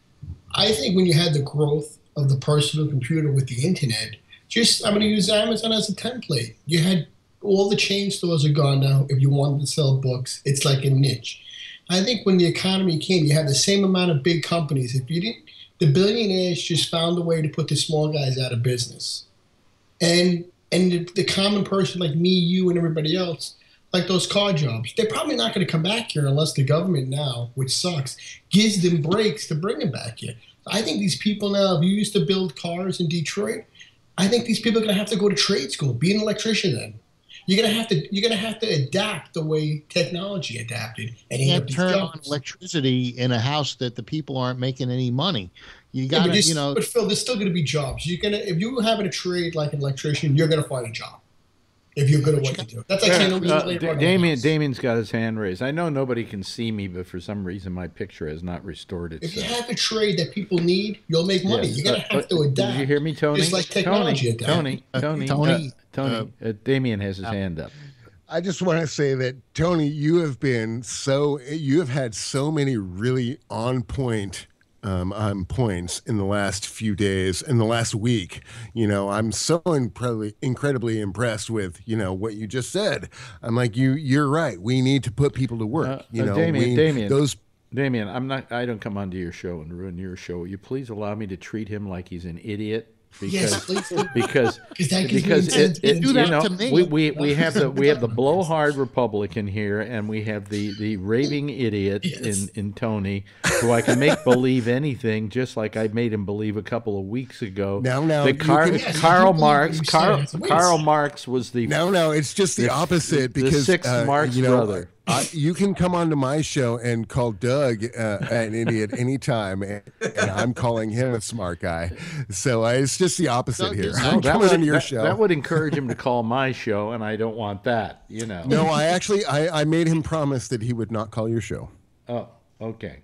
I think when you had the growth of the personal computer with the internet, just I'm going to use Amazon as a template. You had all the chain stores are gone now. If you wanted to sell books, it's like a niche. I think when the economy came, you had the same amount of big companies. If you didn't, the billionaires just found a way to put the small guys out of business, and and the, the common person like me, you, and everybody else, like those car jobs, they're probably not going to come back here unless the government now, which sucks, gives them breaks to bring them back here. I think these people now, if you used to build cars in Detroit, I think these people are going to have to go to trade school, be an electrician then. You're gonna have to. You're gonna have to adapt the way technology adapted, and You you can't turn on electricity in a house that the people aren't making any money. You got to, you know. But Phil, there's still gonna be jobs. You're gonna, if you're having a trade like an electrician, you're gonna find a job if you're good at what you do. That's like saying nobody's Uh, gonna D- run a Damien, house. Damien's got his hand raised. I know nobody can see me, but for some reason my picture has not restored If you itself. have a trade that people need, you'll make money. Yes, You're gonna uh, have to uh, adapt. Did you hear me, Tony? Just like technology Tony, adapted. Tony, Tony, Uh, Tony, uh, Tony. Uh, Damien has his hand up. I just want to say that Tony, you have been so you have had so many really on point um, um, points in the last few days, in the last week. You know, I'm so incredibly incredibly impressed with you know what you just said. I'm like, you you're right. We need to put people to work. Uh, you uh, know, Damien, we, Damien, those. Damien, I'm not. I don't come onto your show and ruin your show. Will you please allow me to treat him like he's an idiot? Because Yes, please do. because 'Cause that gives me because it, incentive it, to you do that know to me. we, we we have the we have the blowhard Republican here, and we have the the raving idiot Yes. in in Tony, who I can make believe anything, just like I made him believe a couple of weeks ago. No, no, that you Car- can- Yes, Karl you can Marx, believe Karl, what you say. Karl Marx was the No, no, it's just the, the- opposite the because sixth uh, Marx you know, brother. I, you can come onto my show and call Doug uh, an idiot anytime, and, and I'm calling him a smart guy. So uh, it's just the opposite Doug here. is- I'm that coming would, onto your that, show. that would encourage him to call my show, and I don't want that. You know. No, I actually I, I made him promise that he would not call your show. Oh, okay.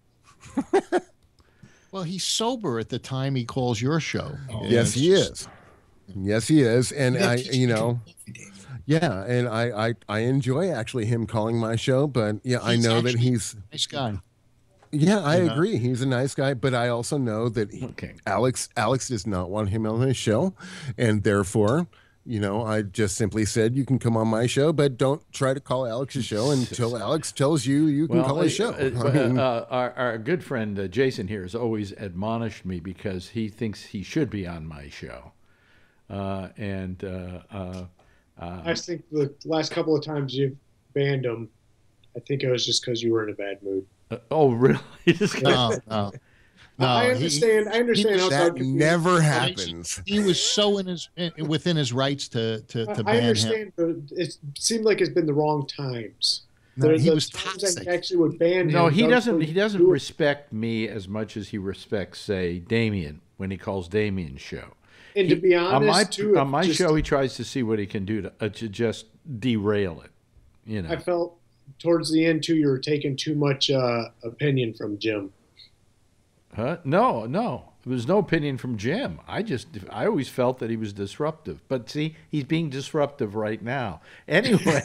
Well, he's sober at the time he calls your show. And Yes, it's he just- is. Yes, he is, and You gotta I, teach you me to know, coffee, David. yeah, and I, I, I enjoy actually him calling my show, but yeah, I He's know that actually- he's, Nice guy. yeah, I You know? agree, he's a nice guy, but I also know that he, Okay. Alex, Alex does not want him on his show, and therefore, you know, I just simply said you can come on my show, but don't try to call Alex's show until Alex tells you you can call his show. uh, I mean, uh, our, our good friend uh, Jason here has always admonished me because he thinks he should be on my show. Uh, and uh, uh, uh, I think the last couple of times you've banned him, I think it was just because you were in a bad mood. uh, oh, really? No, no. No, I he- understand. I understand how that confused- never happens. He was so in his in- within his rights to to, to I ban him. understand, but it seemed like it's been the wrong times. No, The- he the was times toxic. I actually would ban him. No, he those doesn't. were- He doesn't you were- respect me as much as he respects, say, Damien when he calls Damien's show. And to He- be honest, on my too, on it my just- show, he tries to see what he can do to, uh, to just derail it. You know. I felt towards the end too, you were taking too much uh, opinion from Jim. Huh? No, no. There was no opinion from Jim. I just, I always felt that he was disruptive. But see, he's being disruptive right now. Anyway,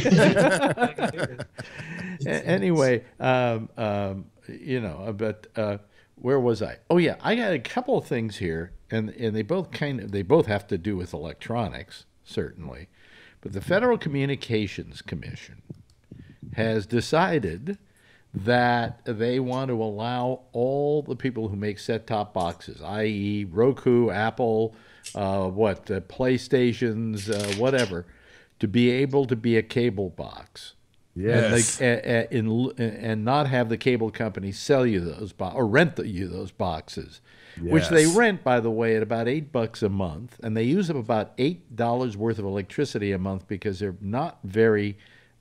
A- anyway, um, um, you know, but uh, where was I? Oh yeah, I got a couple of things here, and and they both kind of, they both have to do with electronics, certainly. But the Federal Communications Commission has decided that they want to allow all the people who make set-top boxes, that is. Roku, Apple, uh, what, uh, PlayStations, uh, whatever, to be able to be a cable box. Yes. And, they, uh, in, and not have the cable company sell you those bo- or rent the, you those boxes, which they Yes. rent, by the way, at about eight bucks a month, and they use up about eight dollars worth of electricity a month because they're not very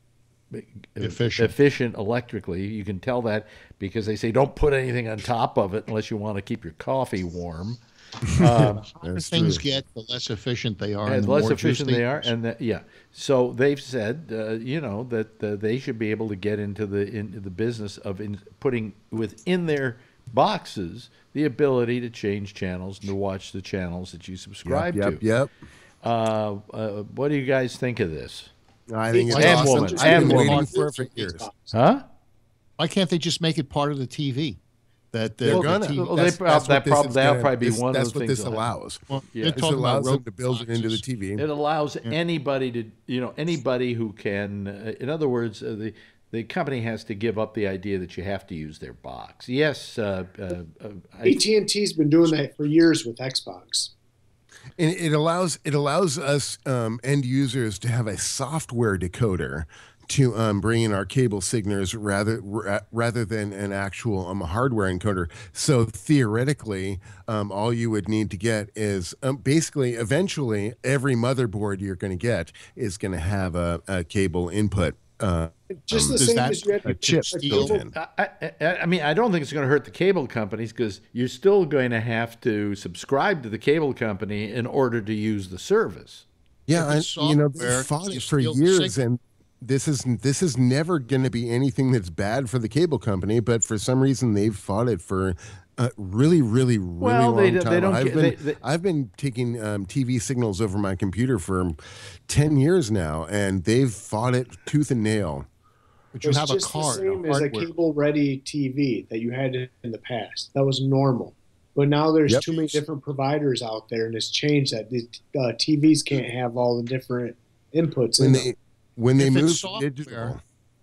Efficient. efficient electrically. You can tell that because they say don't put anything on top of it unless you want to keep your coffee warm. Um, the harder things get, the less efficient they are, and and the less more efficient juice they are, use. and that, yeah. So they've said, uh, you know, that uh, they should be able to get into the into the business of in, putting within their boxes the ability to change channels and to watch the channels that you subscribe Yep, to. yep, Uh, uh, what do you guys think of this? yep. I think it's And awesome. woman, I've and been woman. waiting for it for years. Huh? Why can't they just make it part of the T V? That the, They're the gonna. T V Well, they That's, prob- that's that what this prob- is that'll gonna- probably be this- one of That's the what things this that'll happen. allows. well, Yeah. they're This talking allows about them to build it into the boxes. T V. It allows anybody to, you know, anybody who can. Uh, in other words, uh, the the company has to give up the idea that you have to use their box. Yes, uh, uh, uh, I- A T and T's been doing that for years with Xbox. And it allows it allows us um, end users to have a software decoder to um, bring in our cable signals rather ra- rather than an actual um, hardware encoder. So theoretically, um, all you would need to get is um, basically eventually every motherboard you're going to get is going to have a, a cable input. Uh, Just um, the does same that- as you had a chip a built cable- in. I, I, I mean, I don't think it's going to hurt the cable companies because you're still going to have to subscribe to the cable company in order to use the service. Yeah, If I, it's you know, software, they've fought you it for steal the years, signal. and this is this is never going to be anything that's bad for the cable company. But for some reason, they've fought it for a really, really, really Well, long they don't- time. they don't I've get- been they- they- I've been taking um, T V signals over my computer for ten years now, and they've fought it tooth and nail. But you It's have a just card, the same a as a hardware. cable-ready T V that you had in the past. That was normal. But now there's Yep. too many different providers out there, and it's changed that the uh, T Vs can't have all the different inputs When in they them. when they If it's move to software, digital.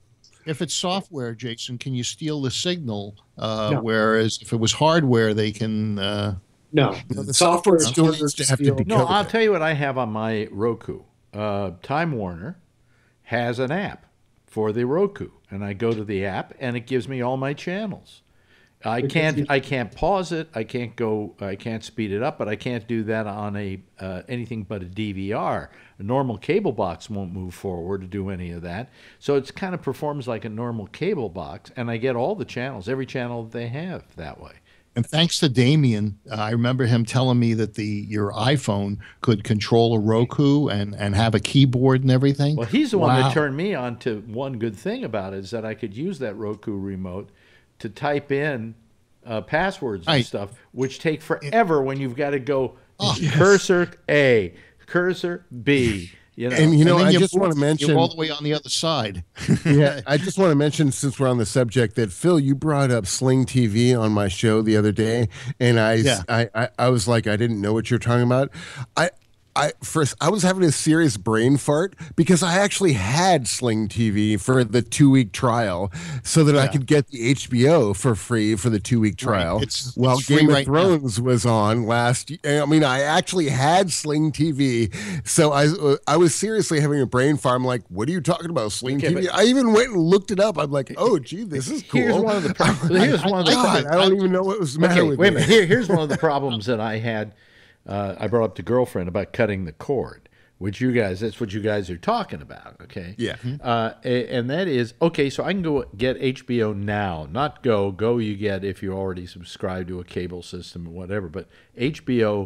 If it's software, Jason, can you steal the signal? Uh, No. Whereas if it was hardware, they can. Uh, No, No, the software is still harder needs to to have to steal. be- No, Cover I'll that. tell you what I have on my Roku. Uh, Time Warner has an app for the Roku, and I go to the app, and it gives me all my channels. I Because can't you- I can't pause it. I can't go. I can't speed it up, but I can't do that on a uh, anything but a D V R. A normal cable box won't move forward to do any of that. So it's kind of performs like a normal cable box, and I get all the channels, every channel that they have that way. and thanks to Damien, uh, I remember him telling me that the your iPhone could control a Roku and, and have a keyboard and everything. Well, he's the one Wow. that turned me on to one good thing about it is that I could use that Roku remote to type in uh, passwords and Right. stuff, which take forever when you've got to go Oh, yes. cursor A, cursor B. You know, And you know, And then I you just move- want to mention. you're all the way on the other side. Yeah, I just want to mention, since we're on the subject, that Phil, you brought up Sling T V on my show the other day, and I, Yeah. I, I, I was like, I didn't know what you're talking about. I, I first, I was having a serious brain fart because I actually had Sling T V for the two week trial, so that I Yeah. could get the H B O for free for the two week trial. It's- while it's free Game of right now. Thrones was on last. y- I mean, I actually had Sling T V, so I, uh, I was seriously having a brain fart. I'm like, what are you talking about, Sling Okay, T V? but- I even went and looked it up. I'm like, oh, gee, this is cool. here's one of the problems. Here's one of the God, I don't even know what was the matter Okay, with wait a me. minute. Here, here's one of the problems that I had. Uh, I brought up to girlfriend about cutting the cord, which you guys, that's what you guys are talking about, okay? Yeah. Uh, a- and that is, okay, so I can go get H B O now, not Go. Go you get if you already subscribe to a cable system or whatever, but H B O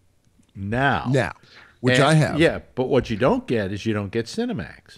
now. Now, which And- I have. Yeah, but what you don't get is you don't get Cinemax.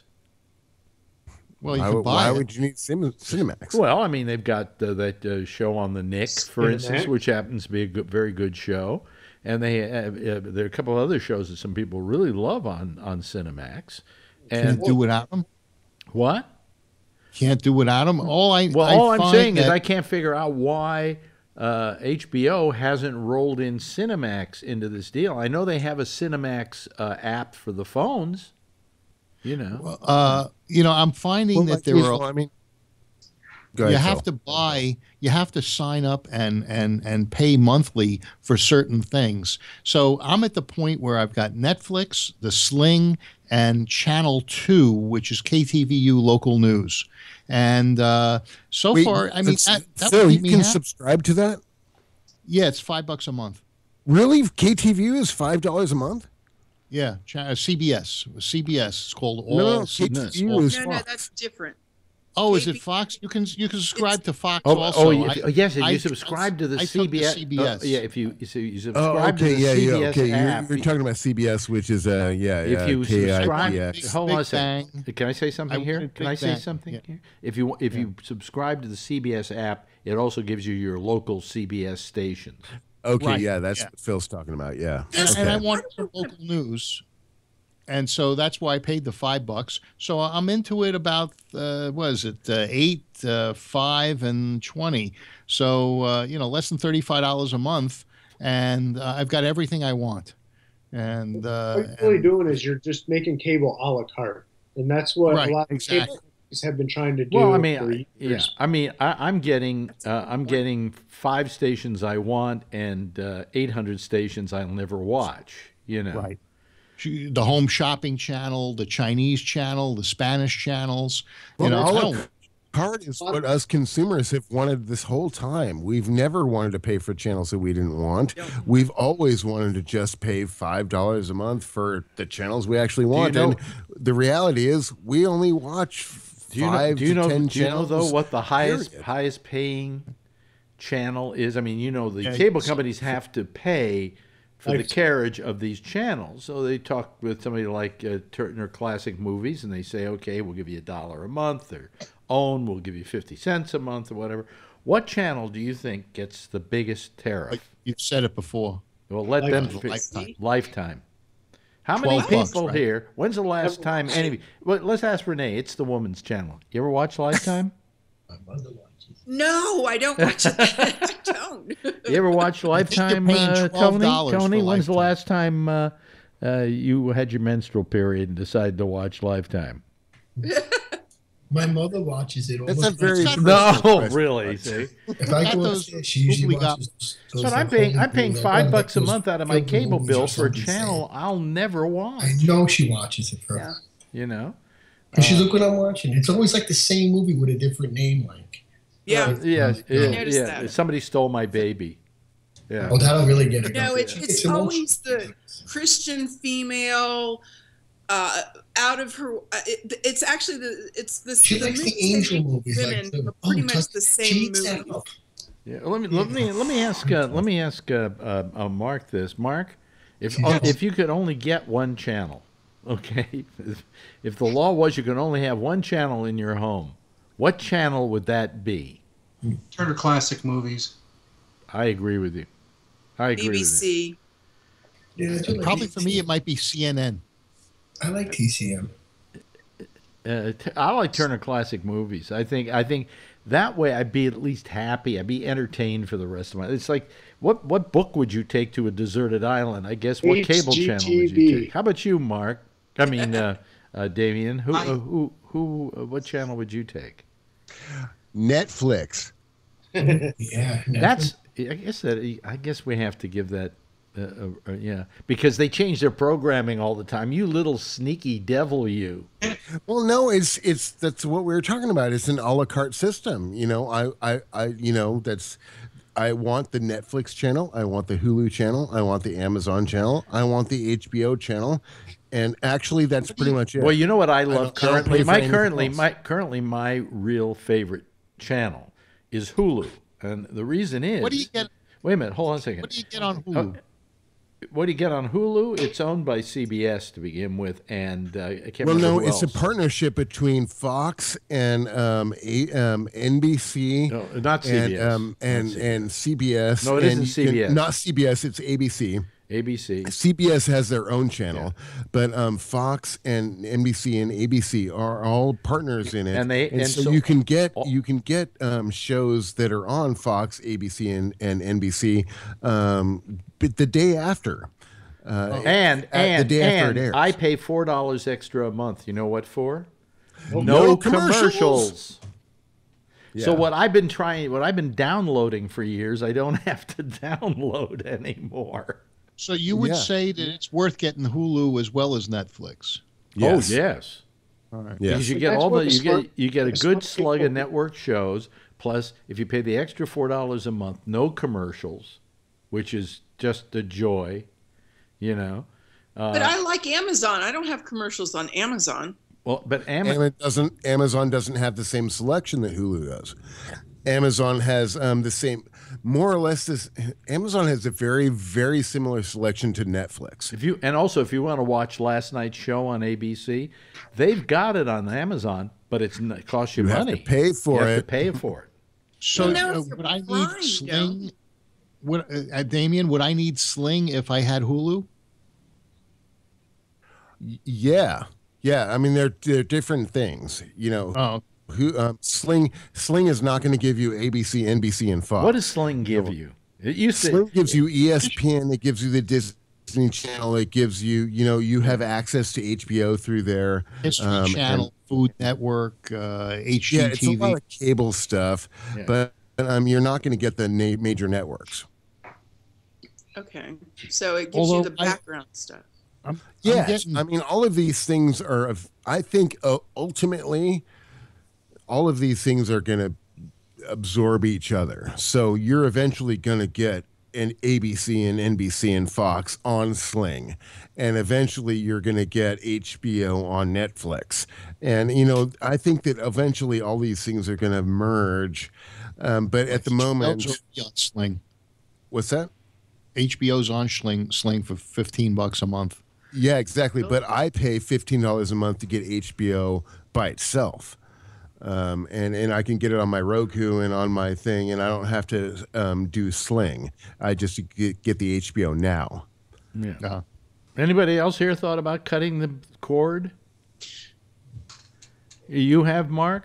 Well, you Why, can would- buy why it. would you need Cin- Cinemax? Well, I mean, they've got uh, that uh, show on the Nick, for Cinemax. instance, which happens to be a good, very good show. And they have, uh, there are a couple of other shows that some people really love on, on Cinemax. And Can't do without them. what? Can't do without them. All I Well, I all I'm find saying is that- I can't figure out why uh, H B O hasn't rolled in Cinemax into this deal. I know they have a Cinemax uh, app for the phones. You know, uh, you know, I'm finding Well, that like there usual, are. I mean, You go ahead, have Phil. to buy. You have to sign up and and and pay monthly for certain things. So I'm at the point where I've got Netflix, the Sling, and Channel Two, which is K T V U local news. And uh, so Wait, far, I mean, that's- that, that Phil, would you keep me can happy. subscribe to that? Yeah, it's five bucks a month. Really? K T V U is five dollars a month? Yeah, cha- C B S. C B S. It's called All. No, no, C- K T V All- was No, no, Fox. that's different. oh, is K it P Fox? You can you can subscribe to Fox Oh, also. oh, yeah, I- if- yes, if I- you subscribe to the I took the C B S, C B S. oh, yeah, if you, you, see- you Oh, subscribe okay, to the yeah, C B S yeah, okay. app, You're, you're talking about C B S, which is uh, yeah, if yeah, you subscribe, K I P X. hold on a Big second. Bang. Can I say something I here? wanted Can Big I say Bang, something yeah. here? If you if you subscribe to the C B S app, it also gives you your local C B S stations. Okay, Right, yeah, that's yeah. what Phil's talking about. Yeah, And, okay. and I wanted some local news, and so that's why I paid the five bucks. So I'm into it about uh, what is it, uh, eight, uh, five, and twenty. So uh, you know, less than thirty-five dollars a month, and uh, I've got everything I want. And uh, What you're really and- doing is you're just making cable a la carte, and that's what Right, a lot of exactly. cable companies have been trying to do. Well, I for mean, yeah, years. I mean, I, I'm getting uh, I'm getting five stations I want and uh, eight hundred stations I'll never watch. You know, right. The home shopping channel, the Chinese channel, the Spanish channels. You Well, know, all I of don't- card is what us consumers have wanted this whole time. We've never wanted to pay for channels that we didn't want. We've always wanted to just pay five dollars a month for the channels we actually want. know- and the reality is, we only watch do you know? five Do you to know? ten Do you know channels. though what the highest period. highest paying channel is? I mean, you know, the Yeah, cable so- companies have to pay for the Like- carriage of these channels. So they talk with somebody like uh, Turner Classic Movies, and they say, okay, we'll give you a dollar a month, or OWN, we'll give you fifty cents a month, or whatever. What channel do you think gets the biggest tariff? like you've said it before. Well, let Like them a fi- Lifetime. Lifetime. How many twelve bucks, people right? here? When's the last time any? Well, let's ask Renee. It's the woman's channel. You ever watch Lifetime? No, I don't watch it. I don't. You ever watch Lifetime, paying uh, Tony? twelve dollars Tony, for when's the Lifetime. last time uh, uh, you had your menstrual period and decided to watch Lifetime? My mother watches it. That's almost a very once a No, week. Question. really. See, If I Got go those upstairs, she usually googly watches. those, but like, I'm paying home I'm paying movies, five like bucks a those month out of my film cable movies bill or for a something channel I'll never watch. sad. I know she watches it, bro. Yeah. You know. And she's look what I'm watching. It's always like the same movie with a different name, like. Yeah. Uh, yeah, I yeah, noticed yeah. that. Somebody stole my baby. Yeah. Oh, that'll really get it. No, it's, She it's gets emotional. always the Christian female uh, out of her. Uh, it, it's actually the it's the, She the likes the men angel taking movies, like women, the- but pretty oh, much touch- the she same eats that movie. up. Yeah, let me let me let me ask uh, let me ask uh, uh, uh, Mark this. Mark, if Yes. if you could only get one channel, okay, if, if the law was you could only have one channel in your home, what channel would that be? Turner Classic Movies. I agree with you. I agree with you. B B C. Yeah, I do like Probably for me, T C M. it might be C N N. I like T C M. Uh, t- I like Turner Classic Movies. I think I think that way I'd be at least happy. I'd be entertained for the rest of my. It's like what what book would you take to a deserted island? I guess what cable channel would you H G T V. take? How about you, Mark? I mean, uh, uh, Damien. Who I- uh, who who? Uh, what channel would you take? Netflix. Yeah, That's. I guess that. I guess we have to give that. Uh, uh, uh, yeah, because they change their programming all the time. You little sneaky devil, you. Well, no, it's it's that's what we were talking about. It's an a la carte system. You know, I I, I you know that's. I want the Netflix channel. I want the Hulu channel. I want the Amazon channel. I want the H B O channel. And actually, that's pretty much it. Well, you know what I love don't- I don't currently. pay for My anything currently else. my currently my real favorite channel is Hulu, and the reason is. What do you get? Wait a minute. Hold on a second. What do you get on Oh, Hulu? what do you get on Hulu? It's owned by C B S to begin with, and uh, I can't well, remember no, who it's else. a partnership between Fox and um, a, um, N B C. No, not C B S. And um, and Not C B S. and C B S. No, it and isn't you can- C B S. Not C B S. It's A B C. A B C. C B S has their own channel, but um, Fox and N B C and A B C are all partners in it, And they- and so, so- you can get you can get um, shows that are on Fox, A B C, and, and N B C, um, but the day after. Uh, And at the and day after and it airs. I pay four dollars extra a month. You know what for? No, no commercials. commercials. So Yeah. what I've been trying, what I've been downloading for years, I don't have to download anymore. So you would Yeah. say that it's worth getting Hulu as well as Netflix. Yes. Oh yes. All right. Yes. Because you But get that's all what the the you smart- get you get a the good smart slug people- of network shows. Plus, if you pay the extra four dollars a month, no commercials, which is just a joy, you know. Uh, But I like Amazon. I don't have commercials on Amazon. well, but And Am- it doesn't. Amazon doesn't have the same selection that Hulu does. Amazon has um, the same, more or less. This Amazon has a very, very similar selection to Netflix. if you and also if you want to watch last night's show on A B C, they've got it on Amazon, but it's it costs you, You have money. to pay for you have it. to pay for it. So Well, now uh, if you're would I Prime, need you Sling? Would, uh, uh, Damien, would I need Sling if I had Hulu? Y- Yeah, yeah. I mean, they're they're different things. You know, Oh, who um, Sling Sling is not going to give you A B C, N B C, and Fox. What does Sling give you? It used Sling to. gives you E S P N. It gives you the Disney Channel. It gives you, you know, you have access to H B O through there. History Um, Channel, Food Network, uh, H Yeah, it's a G T V. lot of cable stuff, Yeah. but um, you're not going to get the na- major networks. Okay. So it gives Although you the I- background stuff. I'm, I'm Yes, getting- I mean, all of these things are. of- I think uh, ultimately, all of these things are going to absorb each other. So you're eventually going to get an A B C and N B C and Fox on Sling, and eventually you're going to get H B O on Netflix. And you know, I think that eventually all these things are going to merge. Um, but at the moment, H B O's on Sling. what's that? H B O's on Sling, Sling for fifteen bucks a month. Yeah, exactly. But I pay fifteen dollars a month to get H B O by itself. Um, and, and I can get it on my Roku and on my thing, and I don't have to um, do Sling. I just get, get the H B O now. Yeah. Uh, Anybody else here thought about cutting the cord? You have, Mark?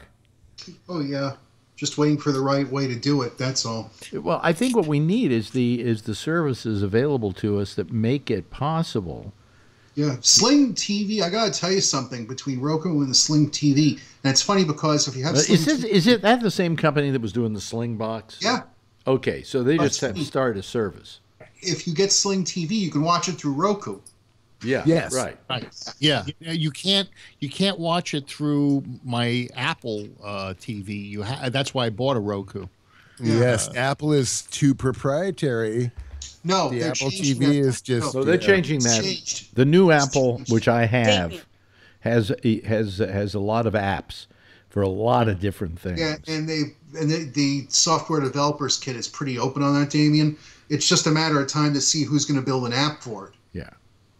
Oh yeah, just waiting for the right way to do it. That's all. Well, I think what we need is the is the services available to us that make it possible. Yeah, Sling T V. I gotta tell you something between Roku and the Sling T V, and it's funny because if you have Uh, Sling Is this, T V, is it that the same company that was doing the Sling box? yeah, Okay, so they just have Absolutely. started a service. if you get Sling T V, you can watch it through Roku. Yeah. Yes. Right. right. Yeah. Yeah, you can't you can't watch it through my Apple uh, T V. You ha- that's why I bought a Roku. Yes, Apple is too proprietary. No, The they're Apple T changing V that. is just. So they're yeah. changing It's that. changed. The new It's Apple, changed. which I have, Damien. has has has a lot of apps for a lot of different things. Yeah, and they and the, the software developers kit is pretty open on that, Damien. It's just a matter of time to see who's going to build an app for it. Yeah.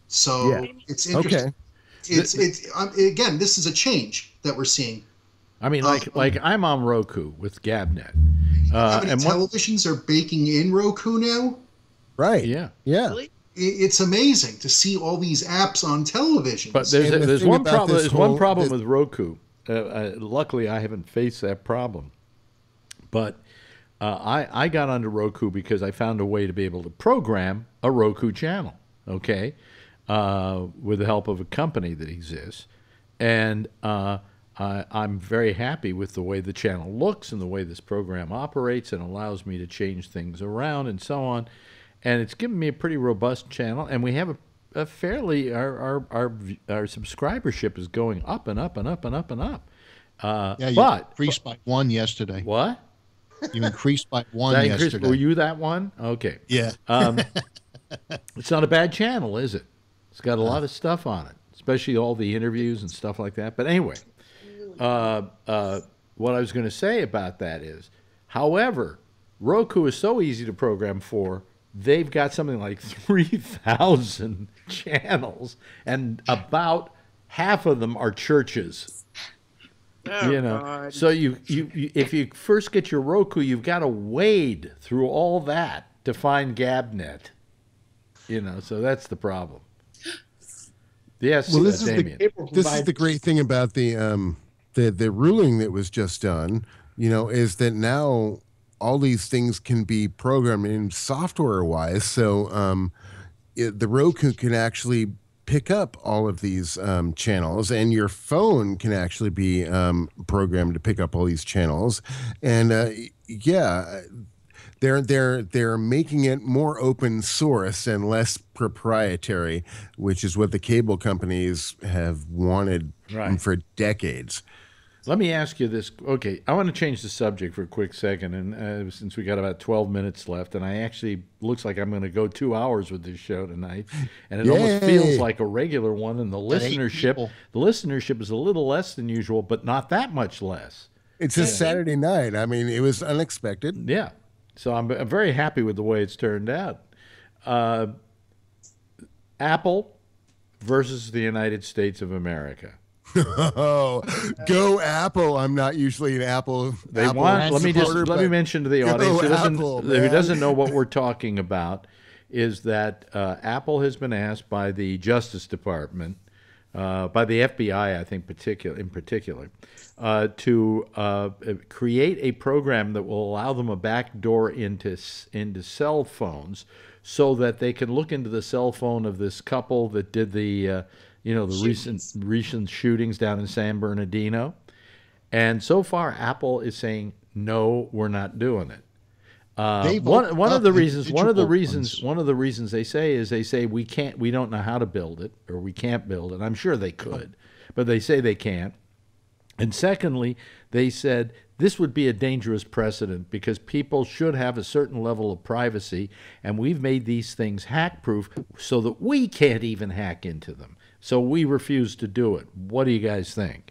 So Yeah. it's interesting. Okay. It's it's um, again, this is a change that we're seeing. I mean, like like I'm on Roku with Gabnet. How Uh, many and what, televisions are baking in Roku now? Right. yeah. Yeah. Really? I- It's amazing to see all these apps on television. But there's And the there's thing one about problem. this There's one whole- problem this- with Roku. Uh, uh, luckily, I haven't faced that problem. But uh, I I got onto Roku because I found a way to be able to program a Roku channel. Okay, uh, with the help of a company that exists, and uh, I, I'm very happy with the way the channel looks and the way this program operates, and allows me to change things around and so on. And it's given me a pretty robust channel, and we have a, a fairly our, our our our subscribership is going up and up and up and up and up. Uh, Yeah, you but increased by one yesterday. what? You increased by one Did I increase- yesterday. Were you that one? Okay. Yeah. Um, it's not a bad channel, is it? It's got a lot of stuff on it, especially all the interviews and stuff like that. But anyway, uh, uh, what I was going to say about that is, however, Roku is so easy to program for. They've got something like three thousand channels, and about half of them are churches. Oh, You know, God. so you, you, you if you first get your Roku, you've got to wade through all that to find Gabnet. You know, so that's the problem. Yes, Well, uh, this is the- Damien. This is the great thing about the um the the ruling that was just done. You know, is that now all these things can be programmed in software wise. So um, it, the Roku can actually pick up all of these um, channels, and your phone can actually be um, programmed to pick up all these channels. And uh, yeah, they're they're they're making it more open source and less proprietary, which is what the cable companies have wanted Right. for decades. Let me ask you this. Okay, I want to change the subject for a quick second, and uh, since we got about twelve minutes left, and I actually looks like I'm going to go two hours with this show tonight, and it Yay. almost feels like a regular one, and the At eight listenership, people. the listenership is a little less than usual, but not that much less. It's a Saturday night. I mean, it was unexpected. Yeah, so I'm, I'm very happy with the way it's turned out. Uh, Apple versus the United States of America. Oh, go Apple! I'm not usually an Apple. They Apple want. Let me just supporter, let me but mention to the go audience who doesn't, Apple, who man. doesn't know what we're talking about is that uh, Apple has been asked by the Justice Department, uh, by the F B I, I think, particular in particular, uh, to uh, create a program that will allow them a back door into s- into cell phones, so that they can look into the cell phone of this couple that did the. Uh, You know, the recent recent shootings down in San Bernardino. And so far, Apple is saying, no, we're not doing it. Uh, They've one opened one of up the reasons one of the individual reasons ones. one of the reasons they say is they say we can't we don't know how to build it, or we can't build it. I'm sure they could, but they say they can't. And secondly, they said this would be a dangerous precedent because people should have a certain level of privacy, and we've made these things hack-proof so that we can't even hack into them. So we refuse to do it. What do you guys think?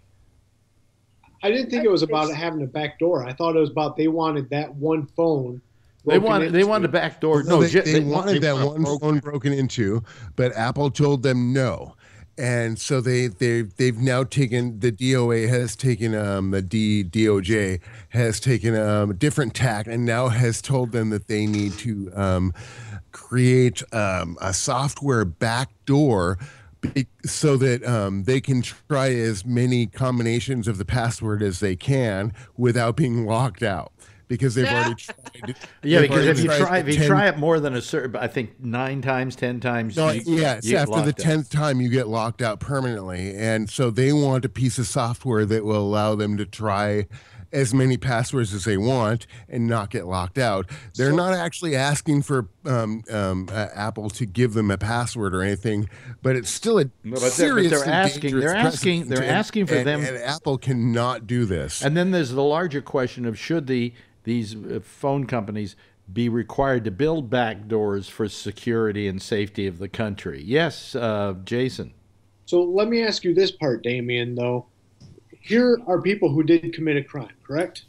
I didn't think it was about having a back door. I thought it was about they wanted that one phone. They broken wanted they into. wanted a back door. No, No, they, ju- they they wanted they that want- one phone broken into, but Apple told them no. And so they they they've now taken the D O A has taken um the D DOJ has taken um, a different tack and now has told them that they need to um, create um, a software backdoor be- so that um, they can try as many combinations of the password as they can without being locked out. Because they've already tried. Yeah, they've because already if you tried try if you ten try it more than a certain, I think nine times, ten times, No, you, yeah, it's you get after the locked out. tenth time you get locked out permanently. And so they want a piece of software that will allow them to try as many passwords as they want and not get locked out. They're not actually asking for um, um, uh, Apple to give them a password or anything, but it's still a No, but they're- but serious they're asking- they're asking- they're asking for and, them- and Apple cannot do this. And then there's the larger question of should the these uh, phone companies be required to build back doors for security and safety of the country? Yes, uh, Jason. So let me ask you this part, Damien, though. Here are people who did commit a crime, correct?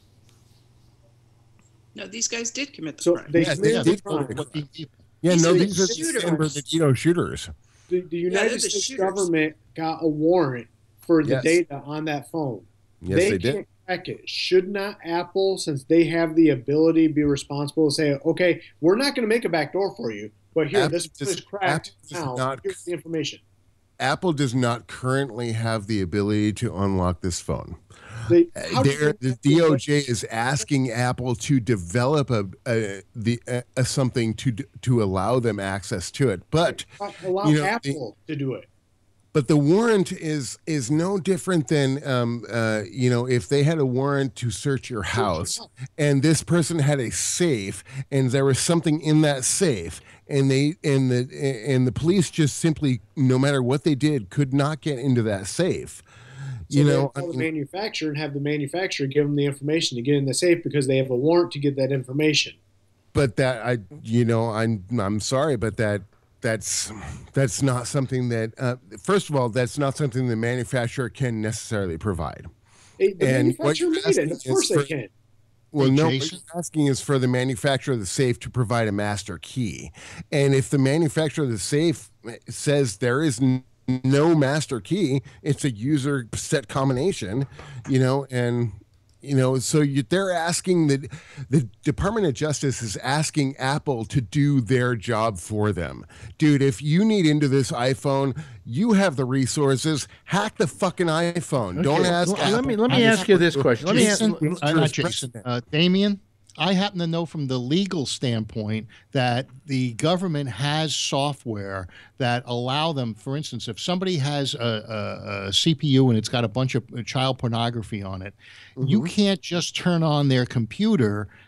No, these guys did commit the So crime. they Yeah, committed they the did crime. commit a What the- yeah, These no, are the these are the shooters. San Bernardino shooters. The, the United they're the States shooters. government got a warrant for the Yes. data on that phone. Yes, they, did. can't crack it. Should not Apple, since they have the ability, be responsible to say, okay, we're not going to make a backdoor for you, but here, Apple this does- is cracked Apple does now. not- Here's the information. Apple does not currently have the ability to unlock this phone. They, Uh, how do there- you- the D O J is asking Apple to develop a, a the a, a something to d- to allow them access to it, but allow you know, the- Apple to do it. but the warrant is is no different than um, uh, you know if they had a warrant to search your house and this person had a safe and there was something in that safe and they and the and the police just simply no matter what they did could not get into that safe. So You they know, I call the mean, manufacturer and have the manufacturer give them the information to get in the safe because they have a warrant to get that information. but that I you know I'm I'm sorry, but that that's that's not something that uh, first of all that's not something the manufacturer can necessarily provide. Hey, the And what manufacturer you're made it. asking Of course is they for- can. Well, Hey, no, what Jason? you're asking is for the manufacturer of the safe to provide a master key. And if the manufacturer of the safe says there is n- no master key, it's a user set combination, you know, and, you know, so you, they're asking that the Department of Justice is asking Apple to do their job for them. Dude, if you need into this iPhone, you have the resources. Hack the fucking iPhone. Don't Okay, ask l- Apple. Let me let me I ask just- you this question. Let me ask. Jason, uh, not Jason, President. uh, Damien, I happen to know from the legal standpoint that the government has software that allow them, for instance, if somebody has a, a, a C P U and it's got a bunch of child pornography on it, you can't just turn on their computer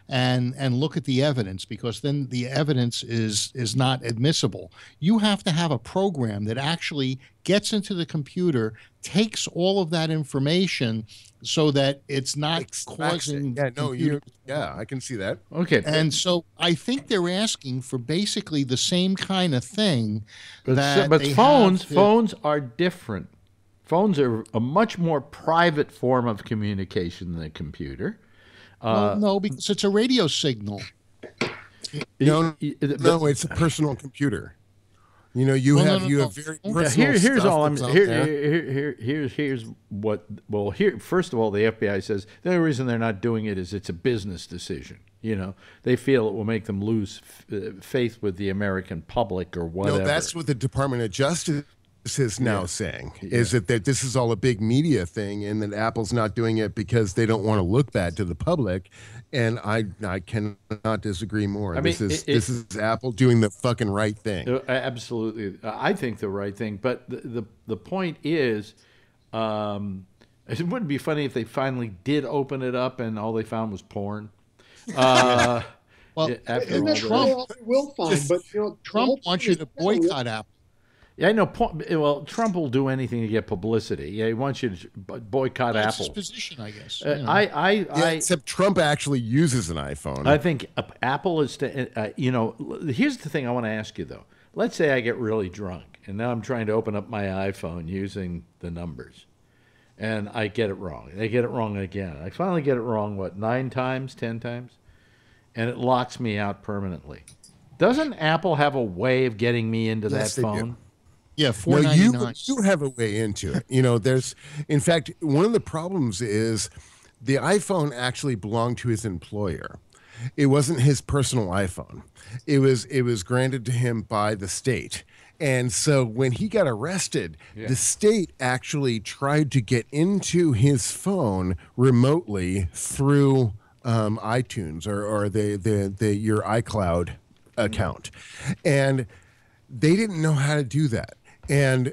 and and look at the evidence, because then the evidence is is not admissible. You have to have a program that actually gets into the computer, takes all of that information so that it's not Extracts it. causing Yeah, no, computer- you. Yeah, I can see that. Okay. And so I think they're asking for basically the same kind of thing. But, that so- but they phones have to- phones are different. Phones are a much more private form of communication than a computer. Well, no, because it's a radio signal. No, Y- y- no, it's a personal computer. You know, you Well, no, have no, you no. have very Yeah, personal Here, here's stuff all I'm. that's out Here, there. here, here, here's here's what. Well, here first of all, the F B I says the only reason they're not doing it is it's a business decision. You know, they feel it will make them lose f- uh, faith with the American public or whatever. No, that's what the Department of Justice is now saying, is that, that this is all a big media thing and that Apple's not doing it because they don't want to look bad to the public. And I I cannot disagree more. I this mean, is it- it- this is Apple doing the fucking right thing. Uh, absolutely, I think the right thing. But the the, the point is, um, it wouldn't be funny if they finally did open it up and all they found was porn. Uh, Well, yeah, after And all that's this. probably all we will find. But you know, the Trump whole wants thing you is to boycott Apple. Yeah, I know. po- Well, Trump will do anything to get publicity. Yeah, he wants you to bo- boycott That's his Apple. position, I guess. Uh, you know. I, I, Yeah, I, except Trump actually uses an iPhone. I think uh, Apple is. To, uh, you know, l- here's the thing I want to ask you though. Let's say I get really drunk, and now I'm trying to open up my iPhone using the numbers, and I get it wrong. I get it wrong again. I finally get it wrong. What, nine times, ten times, and it locks me out permanently. Doesn't Apple have a way of getting me into Yes, that they do. phone? yeah, No, four you ninety nine. you have a way into it. You know, there's in fact one of the problems is the iPhone actually belonged to his employer. It wasn't his personal iPhone. It was it was granted to him by the state. And so when he got arrested, Yeah. the state actually tried to get into his phone remotely through um, iTunes or, or the, the, the your iCloud account. And they didn't know how to do that. And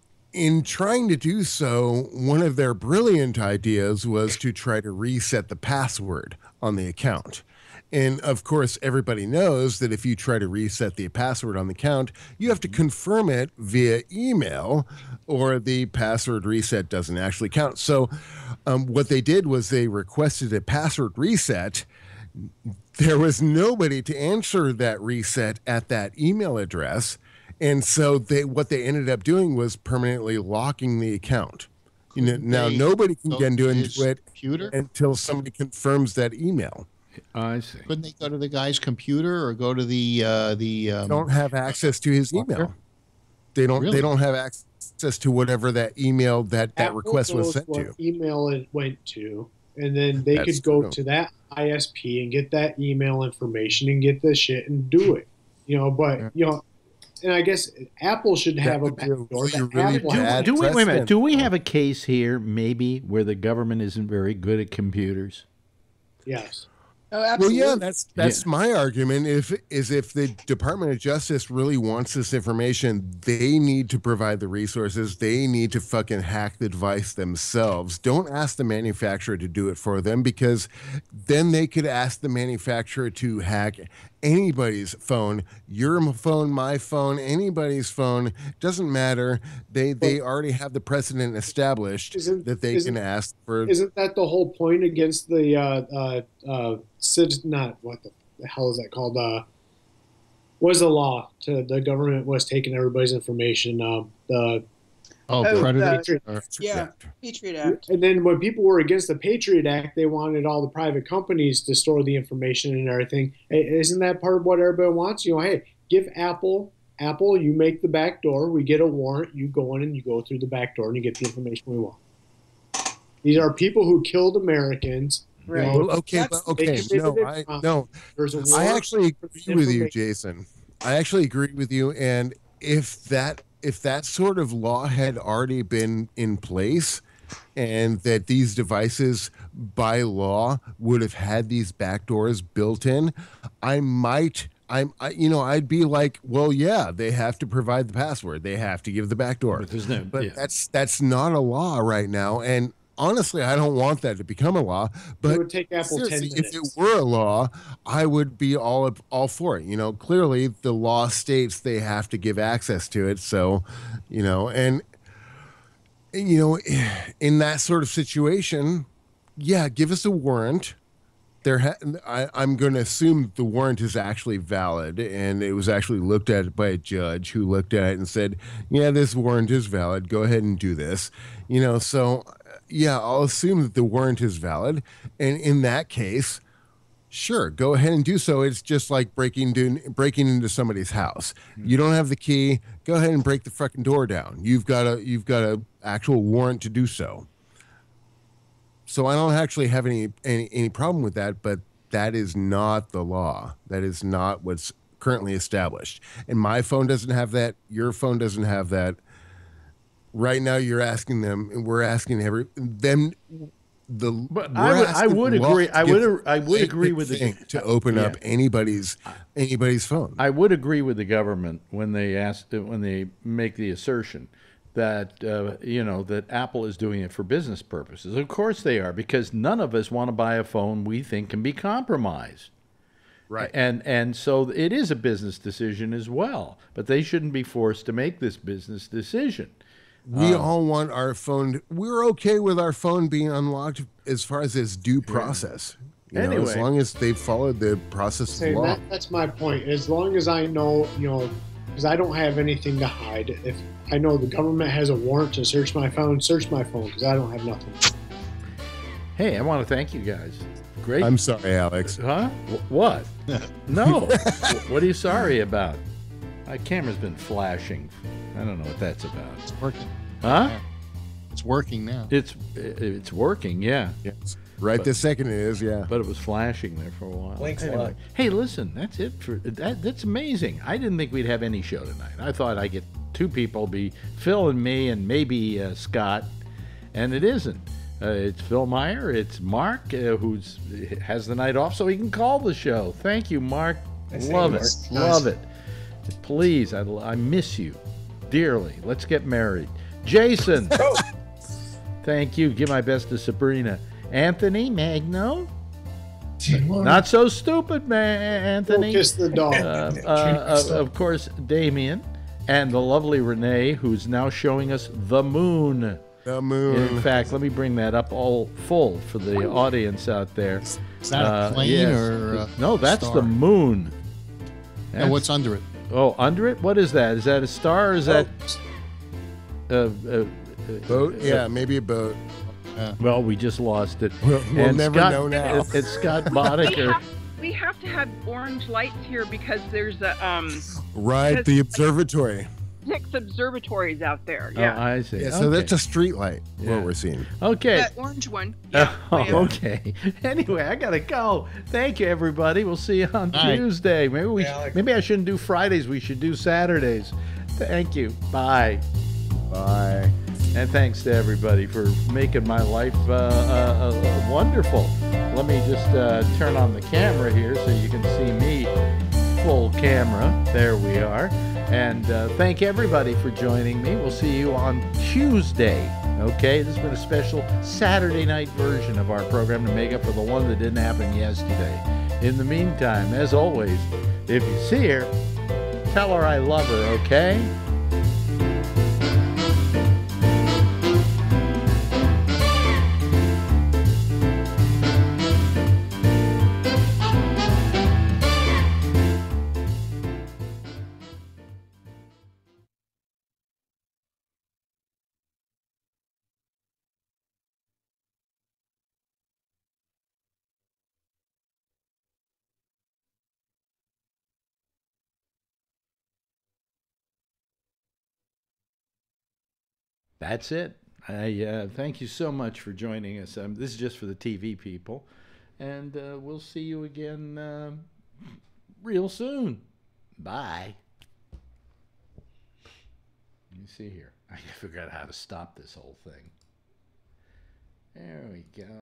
in trying to do so, one of their brilliant ideas was to try to reset the password on the account. And of course, everybody knows that if you try to reset the password on the account, you have to confirm it via email, or the password reset doesn't actually count. So, um, what they did was they requested a password reset. There was nobody to answer that reset at that email address. And so they what they ended up doing was permanently locking the account. You know, now They nobody can go get into to his it computer? until somebody confirms that email. I see. Couldn't they go to the guy's computer or go to the uh, the? Um, Don't have access to his email. They don't. Really? They don't have access to whatever that email that that Apple request was knows sent what to. email it went to, and then they That's could go true. to that I S P and get that email information and get the shit and do it. You know, but Yeah. you know, and I guess Apple should have a would be a backdoor. really, that really Apple Do, has. bad do we wait a minute? precedent. Do we have a case here, maybe, where the government isn't very good at computers? Yes. Oh, Well, absolutely. yeah, that's that's my argument. If is if the Department of Justice really wants this information, they need to provide the resources. They need to fucking hack the device themselves. Don't ask the manufacturer to do it for them, because then they could ask the manufacturer to hack anybody's phone, your phone, my phone, anybody's phone. Doesn't matter. They they already have the precedent established Isn't- that they isn't- can ask for. Isn't that the whole point against the uh, uh, uh, cit- not what the, the hell is that called? Uh, was the law to the government was taking everybody's information. Um, the oh, Oh, predator. uh, or- Yeah, Patriot Act. and then when people were against the Patriot Act, they wanted all the private companies to store the information and everything. Hey, isn't that part of what everybody wants? You know, hey, give Apple. Apple, you make the back door. We get a warrant. You go in and you go through the back door and you get the information we want. These are people who killed Americans. You Right. know, Well, okay, That's- but okay, they no, committed I it. no. there's a I warrant actually for agree with you, information. Jason. I actually agree with you. And if that if that sort of law had already been in place, and that these devices by law would have had these backdoors built in, I might. I'm, I, you know, I'd be like, well, yeah, they have to provide the password. They have to give the backdoor. But there's no. But yeah. that's that's not a law right now, and honestly, I don't want that to become a law. But it would take Apple ten seriously, if minutes. it were a law, I would be all all for it. You know, clearly the law states they have to give access to it. So, you know, and, and you know, in that sort of situation, yeah, give us a warrant. There, ha- I, I'm going to assume the warrant is actually valid, and it was actually looked at by a judge who looked at it and said, "Yeah, this warrant is valid. Go ahead and do this." You know, so yeah, I'll assume that the warrant is valid, and in that case, sure, go ahead and do so. It's just like breaking do, breaking into somebody's house. Mm-hmm. You don't have the key. Go ahead and break the fucking door down. You've got a you've got a actual warrant to do so. So I don't actually have any, any any problem with that, but that is not the law. That is not what's currently established. And my phone doesn't have that. Your phone doesn't have that. Right now, you're asking them, and we're asking every them. The but I would, I would agree. I would I would agree with the to open yeah. up anybody's anybody's phone. I would agree with the government when they ask when they make the assertion that uh, you know that Apple is doing it for business purposes. Of course they are, because none of us want to buy a phone we think can be compromised. Right. And and so it is a business decision as well. But they shouldn't be forced to make this business decision. We um, all want our phone. We're okay with our phone being unlocked as far as its due process. You anyway, know, as long as they followed the process Say, of law. that, that's my point. As long as I know, you know, because I don't have anything to hide. If I know the government has a warrant to search my phone, search my phone, because I don't have nothing. Hey, I want to thank you guys. Great. I'm sorry, Alex. Huh? W- what? No. What are you sorry about? My camera's been flashing. I don't know what that's about. It's working. Huh? Yeah. It's working now. It's it's working, yeah. Yes. Right But- this second it is, yeah. But it was flashing there for a while. Thanks a Anyway. lot. Hey, listen, that's it for that. That's amazing. I didn't think we'd have any show tonight. I thought I'd get two people, be Phil and me, and maybe uh, Scott, and it isn't. Uh, it's Phil Meyer. It's Mark, uh, who's has the night off, so he can call the show. Thank you, Mark. Thanks, Love it. Mark. Love it. Please, I, I miss you dearly. Let's get married. Jason. Thank you. Give my best to Sabrina. Anthony Magno. Not so stupid, man, Anthony. Go kiss the dog. Uh, uh, uh, of course, Damien, and the lovely Renee, who's now showing us the moon. The moon. In fact, let me bring that up all full for the audience out there. Is that Uh, a plane yes. or a no? That's star? the moon. And what's under it? Oh, under it? What is that? Is that a star or is that uh, uh, uh, Boat? uh, Yeah, maybe a boat. Well, we just lost it. We'll, we'll And never Scott- know now. It's, it's Scott We Boddicker. have, we have to have orange lights here because there's a um Right, the observatory. six observatories out there. Oh, Yeah. I see. Yeah, so Okay. that's a street light, Yeah. what we're seeing. Okay. That orange one. Yeah. Oh, yeah. okay. Anyway, I gotta go. Thank you, everybody. We'll see you on Bye. Tuesday. Maybe we. Hey, Alex. Maybe I shouldn't do Fridays. We should do Saturdays. Thank you. Bye. Bye. And thanks to everybody for making my life uh, uh, uh, wonderful. Let me just uh, turn on the camera here so you can see me full camera. There we are. And uh, thank everybody for joining me. We'll see you on Tuesday. Okay, this has been a special Saturday night version of our program to make up for the one that didn't happen yesterday. In the meantime, as always, if you see her, tell her I love her, okay? That's it. I uh, thank you so much for joining us. Um, this is just for the T V people, and uh, we'll see you again uh, real soon. Bye. Let me see here. I forgot how to stop this whole thing. There we go.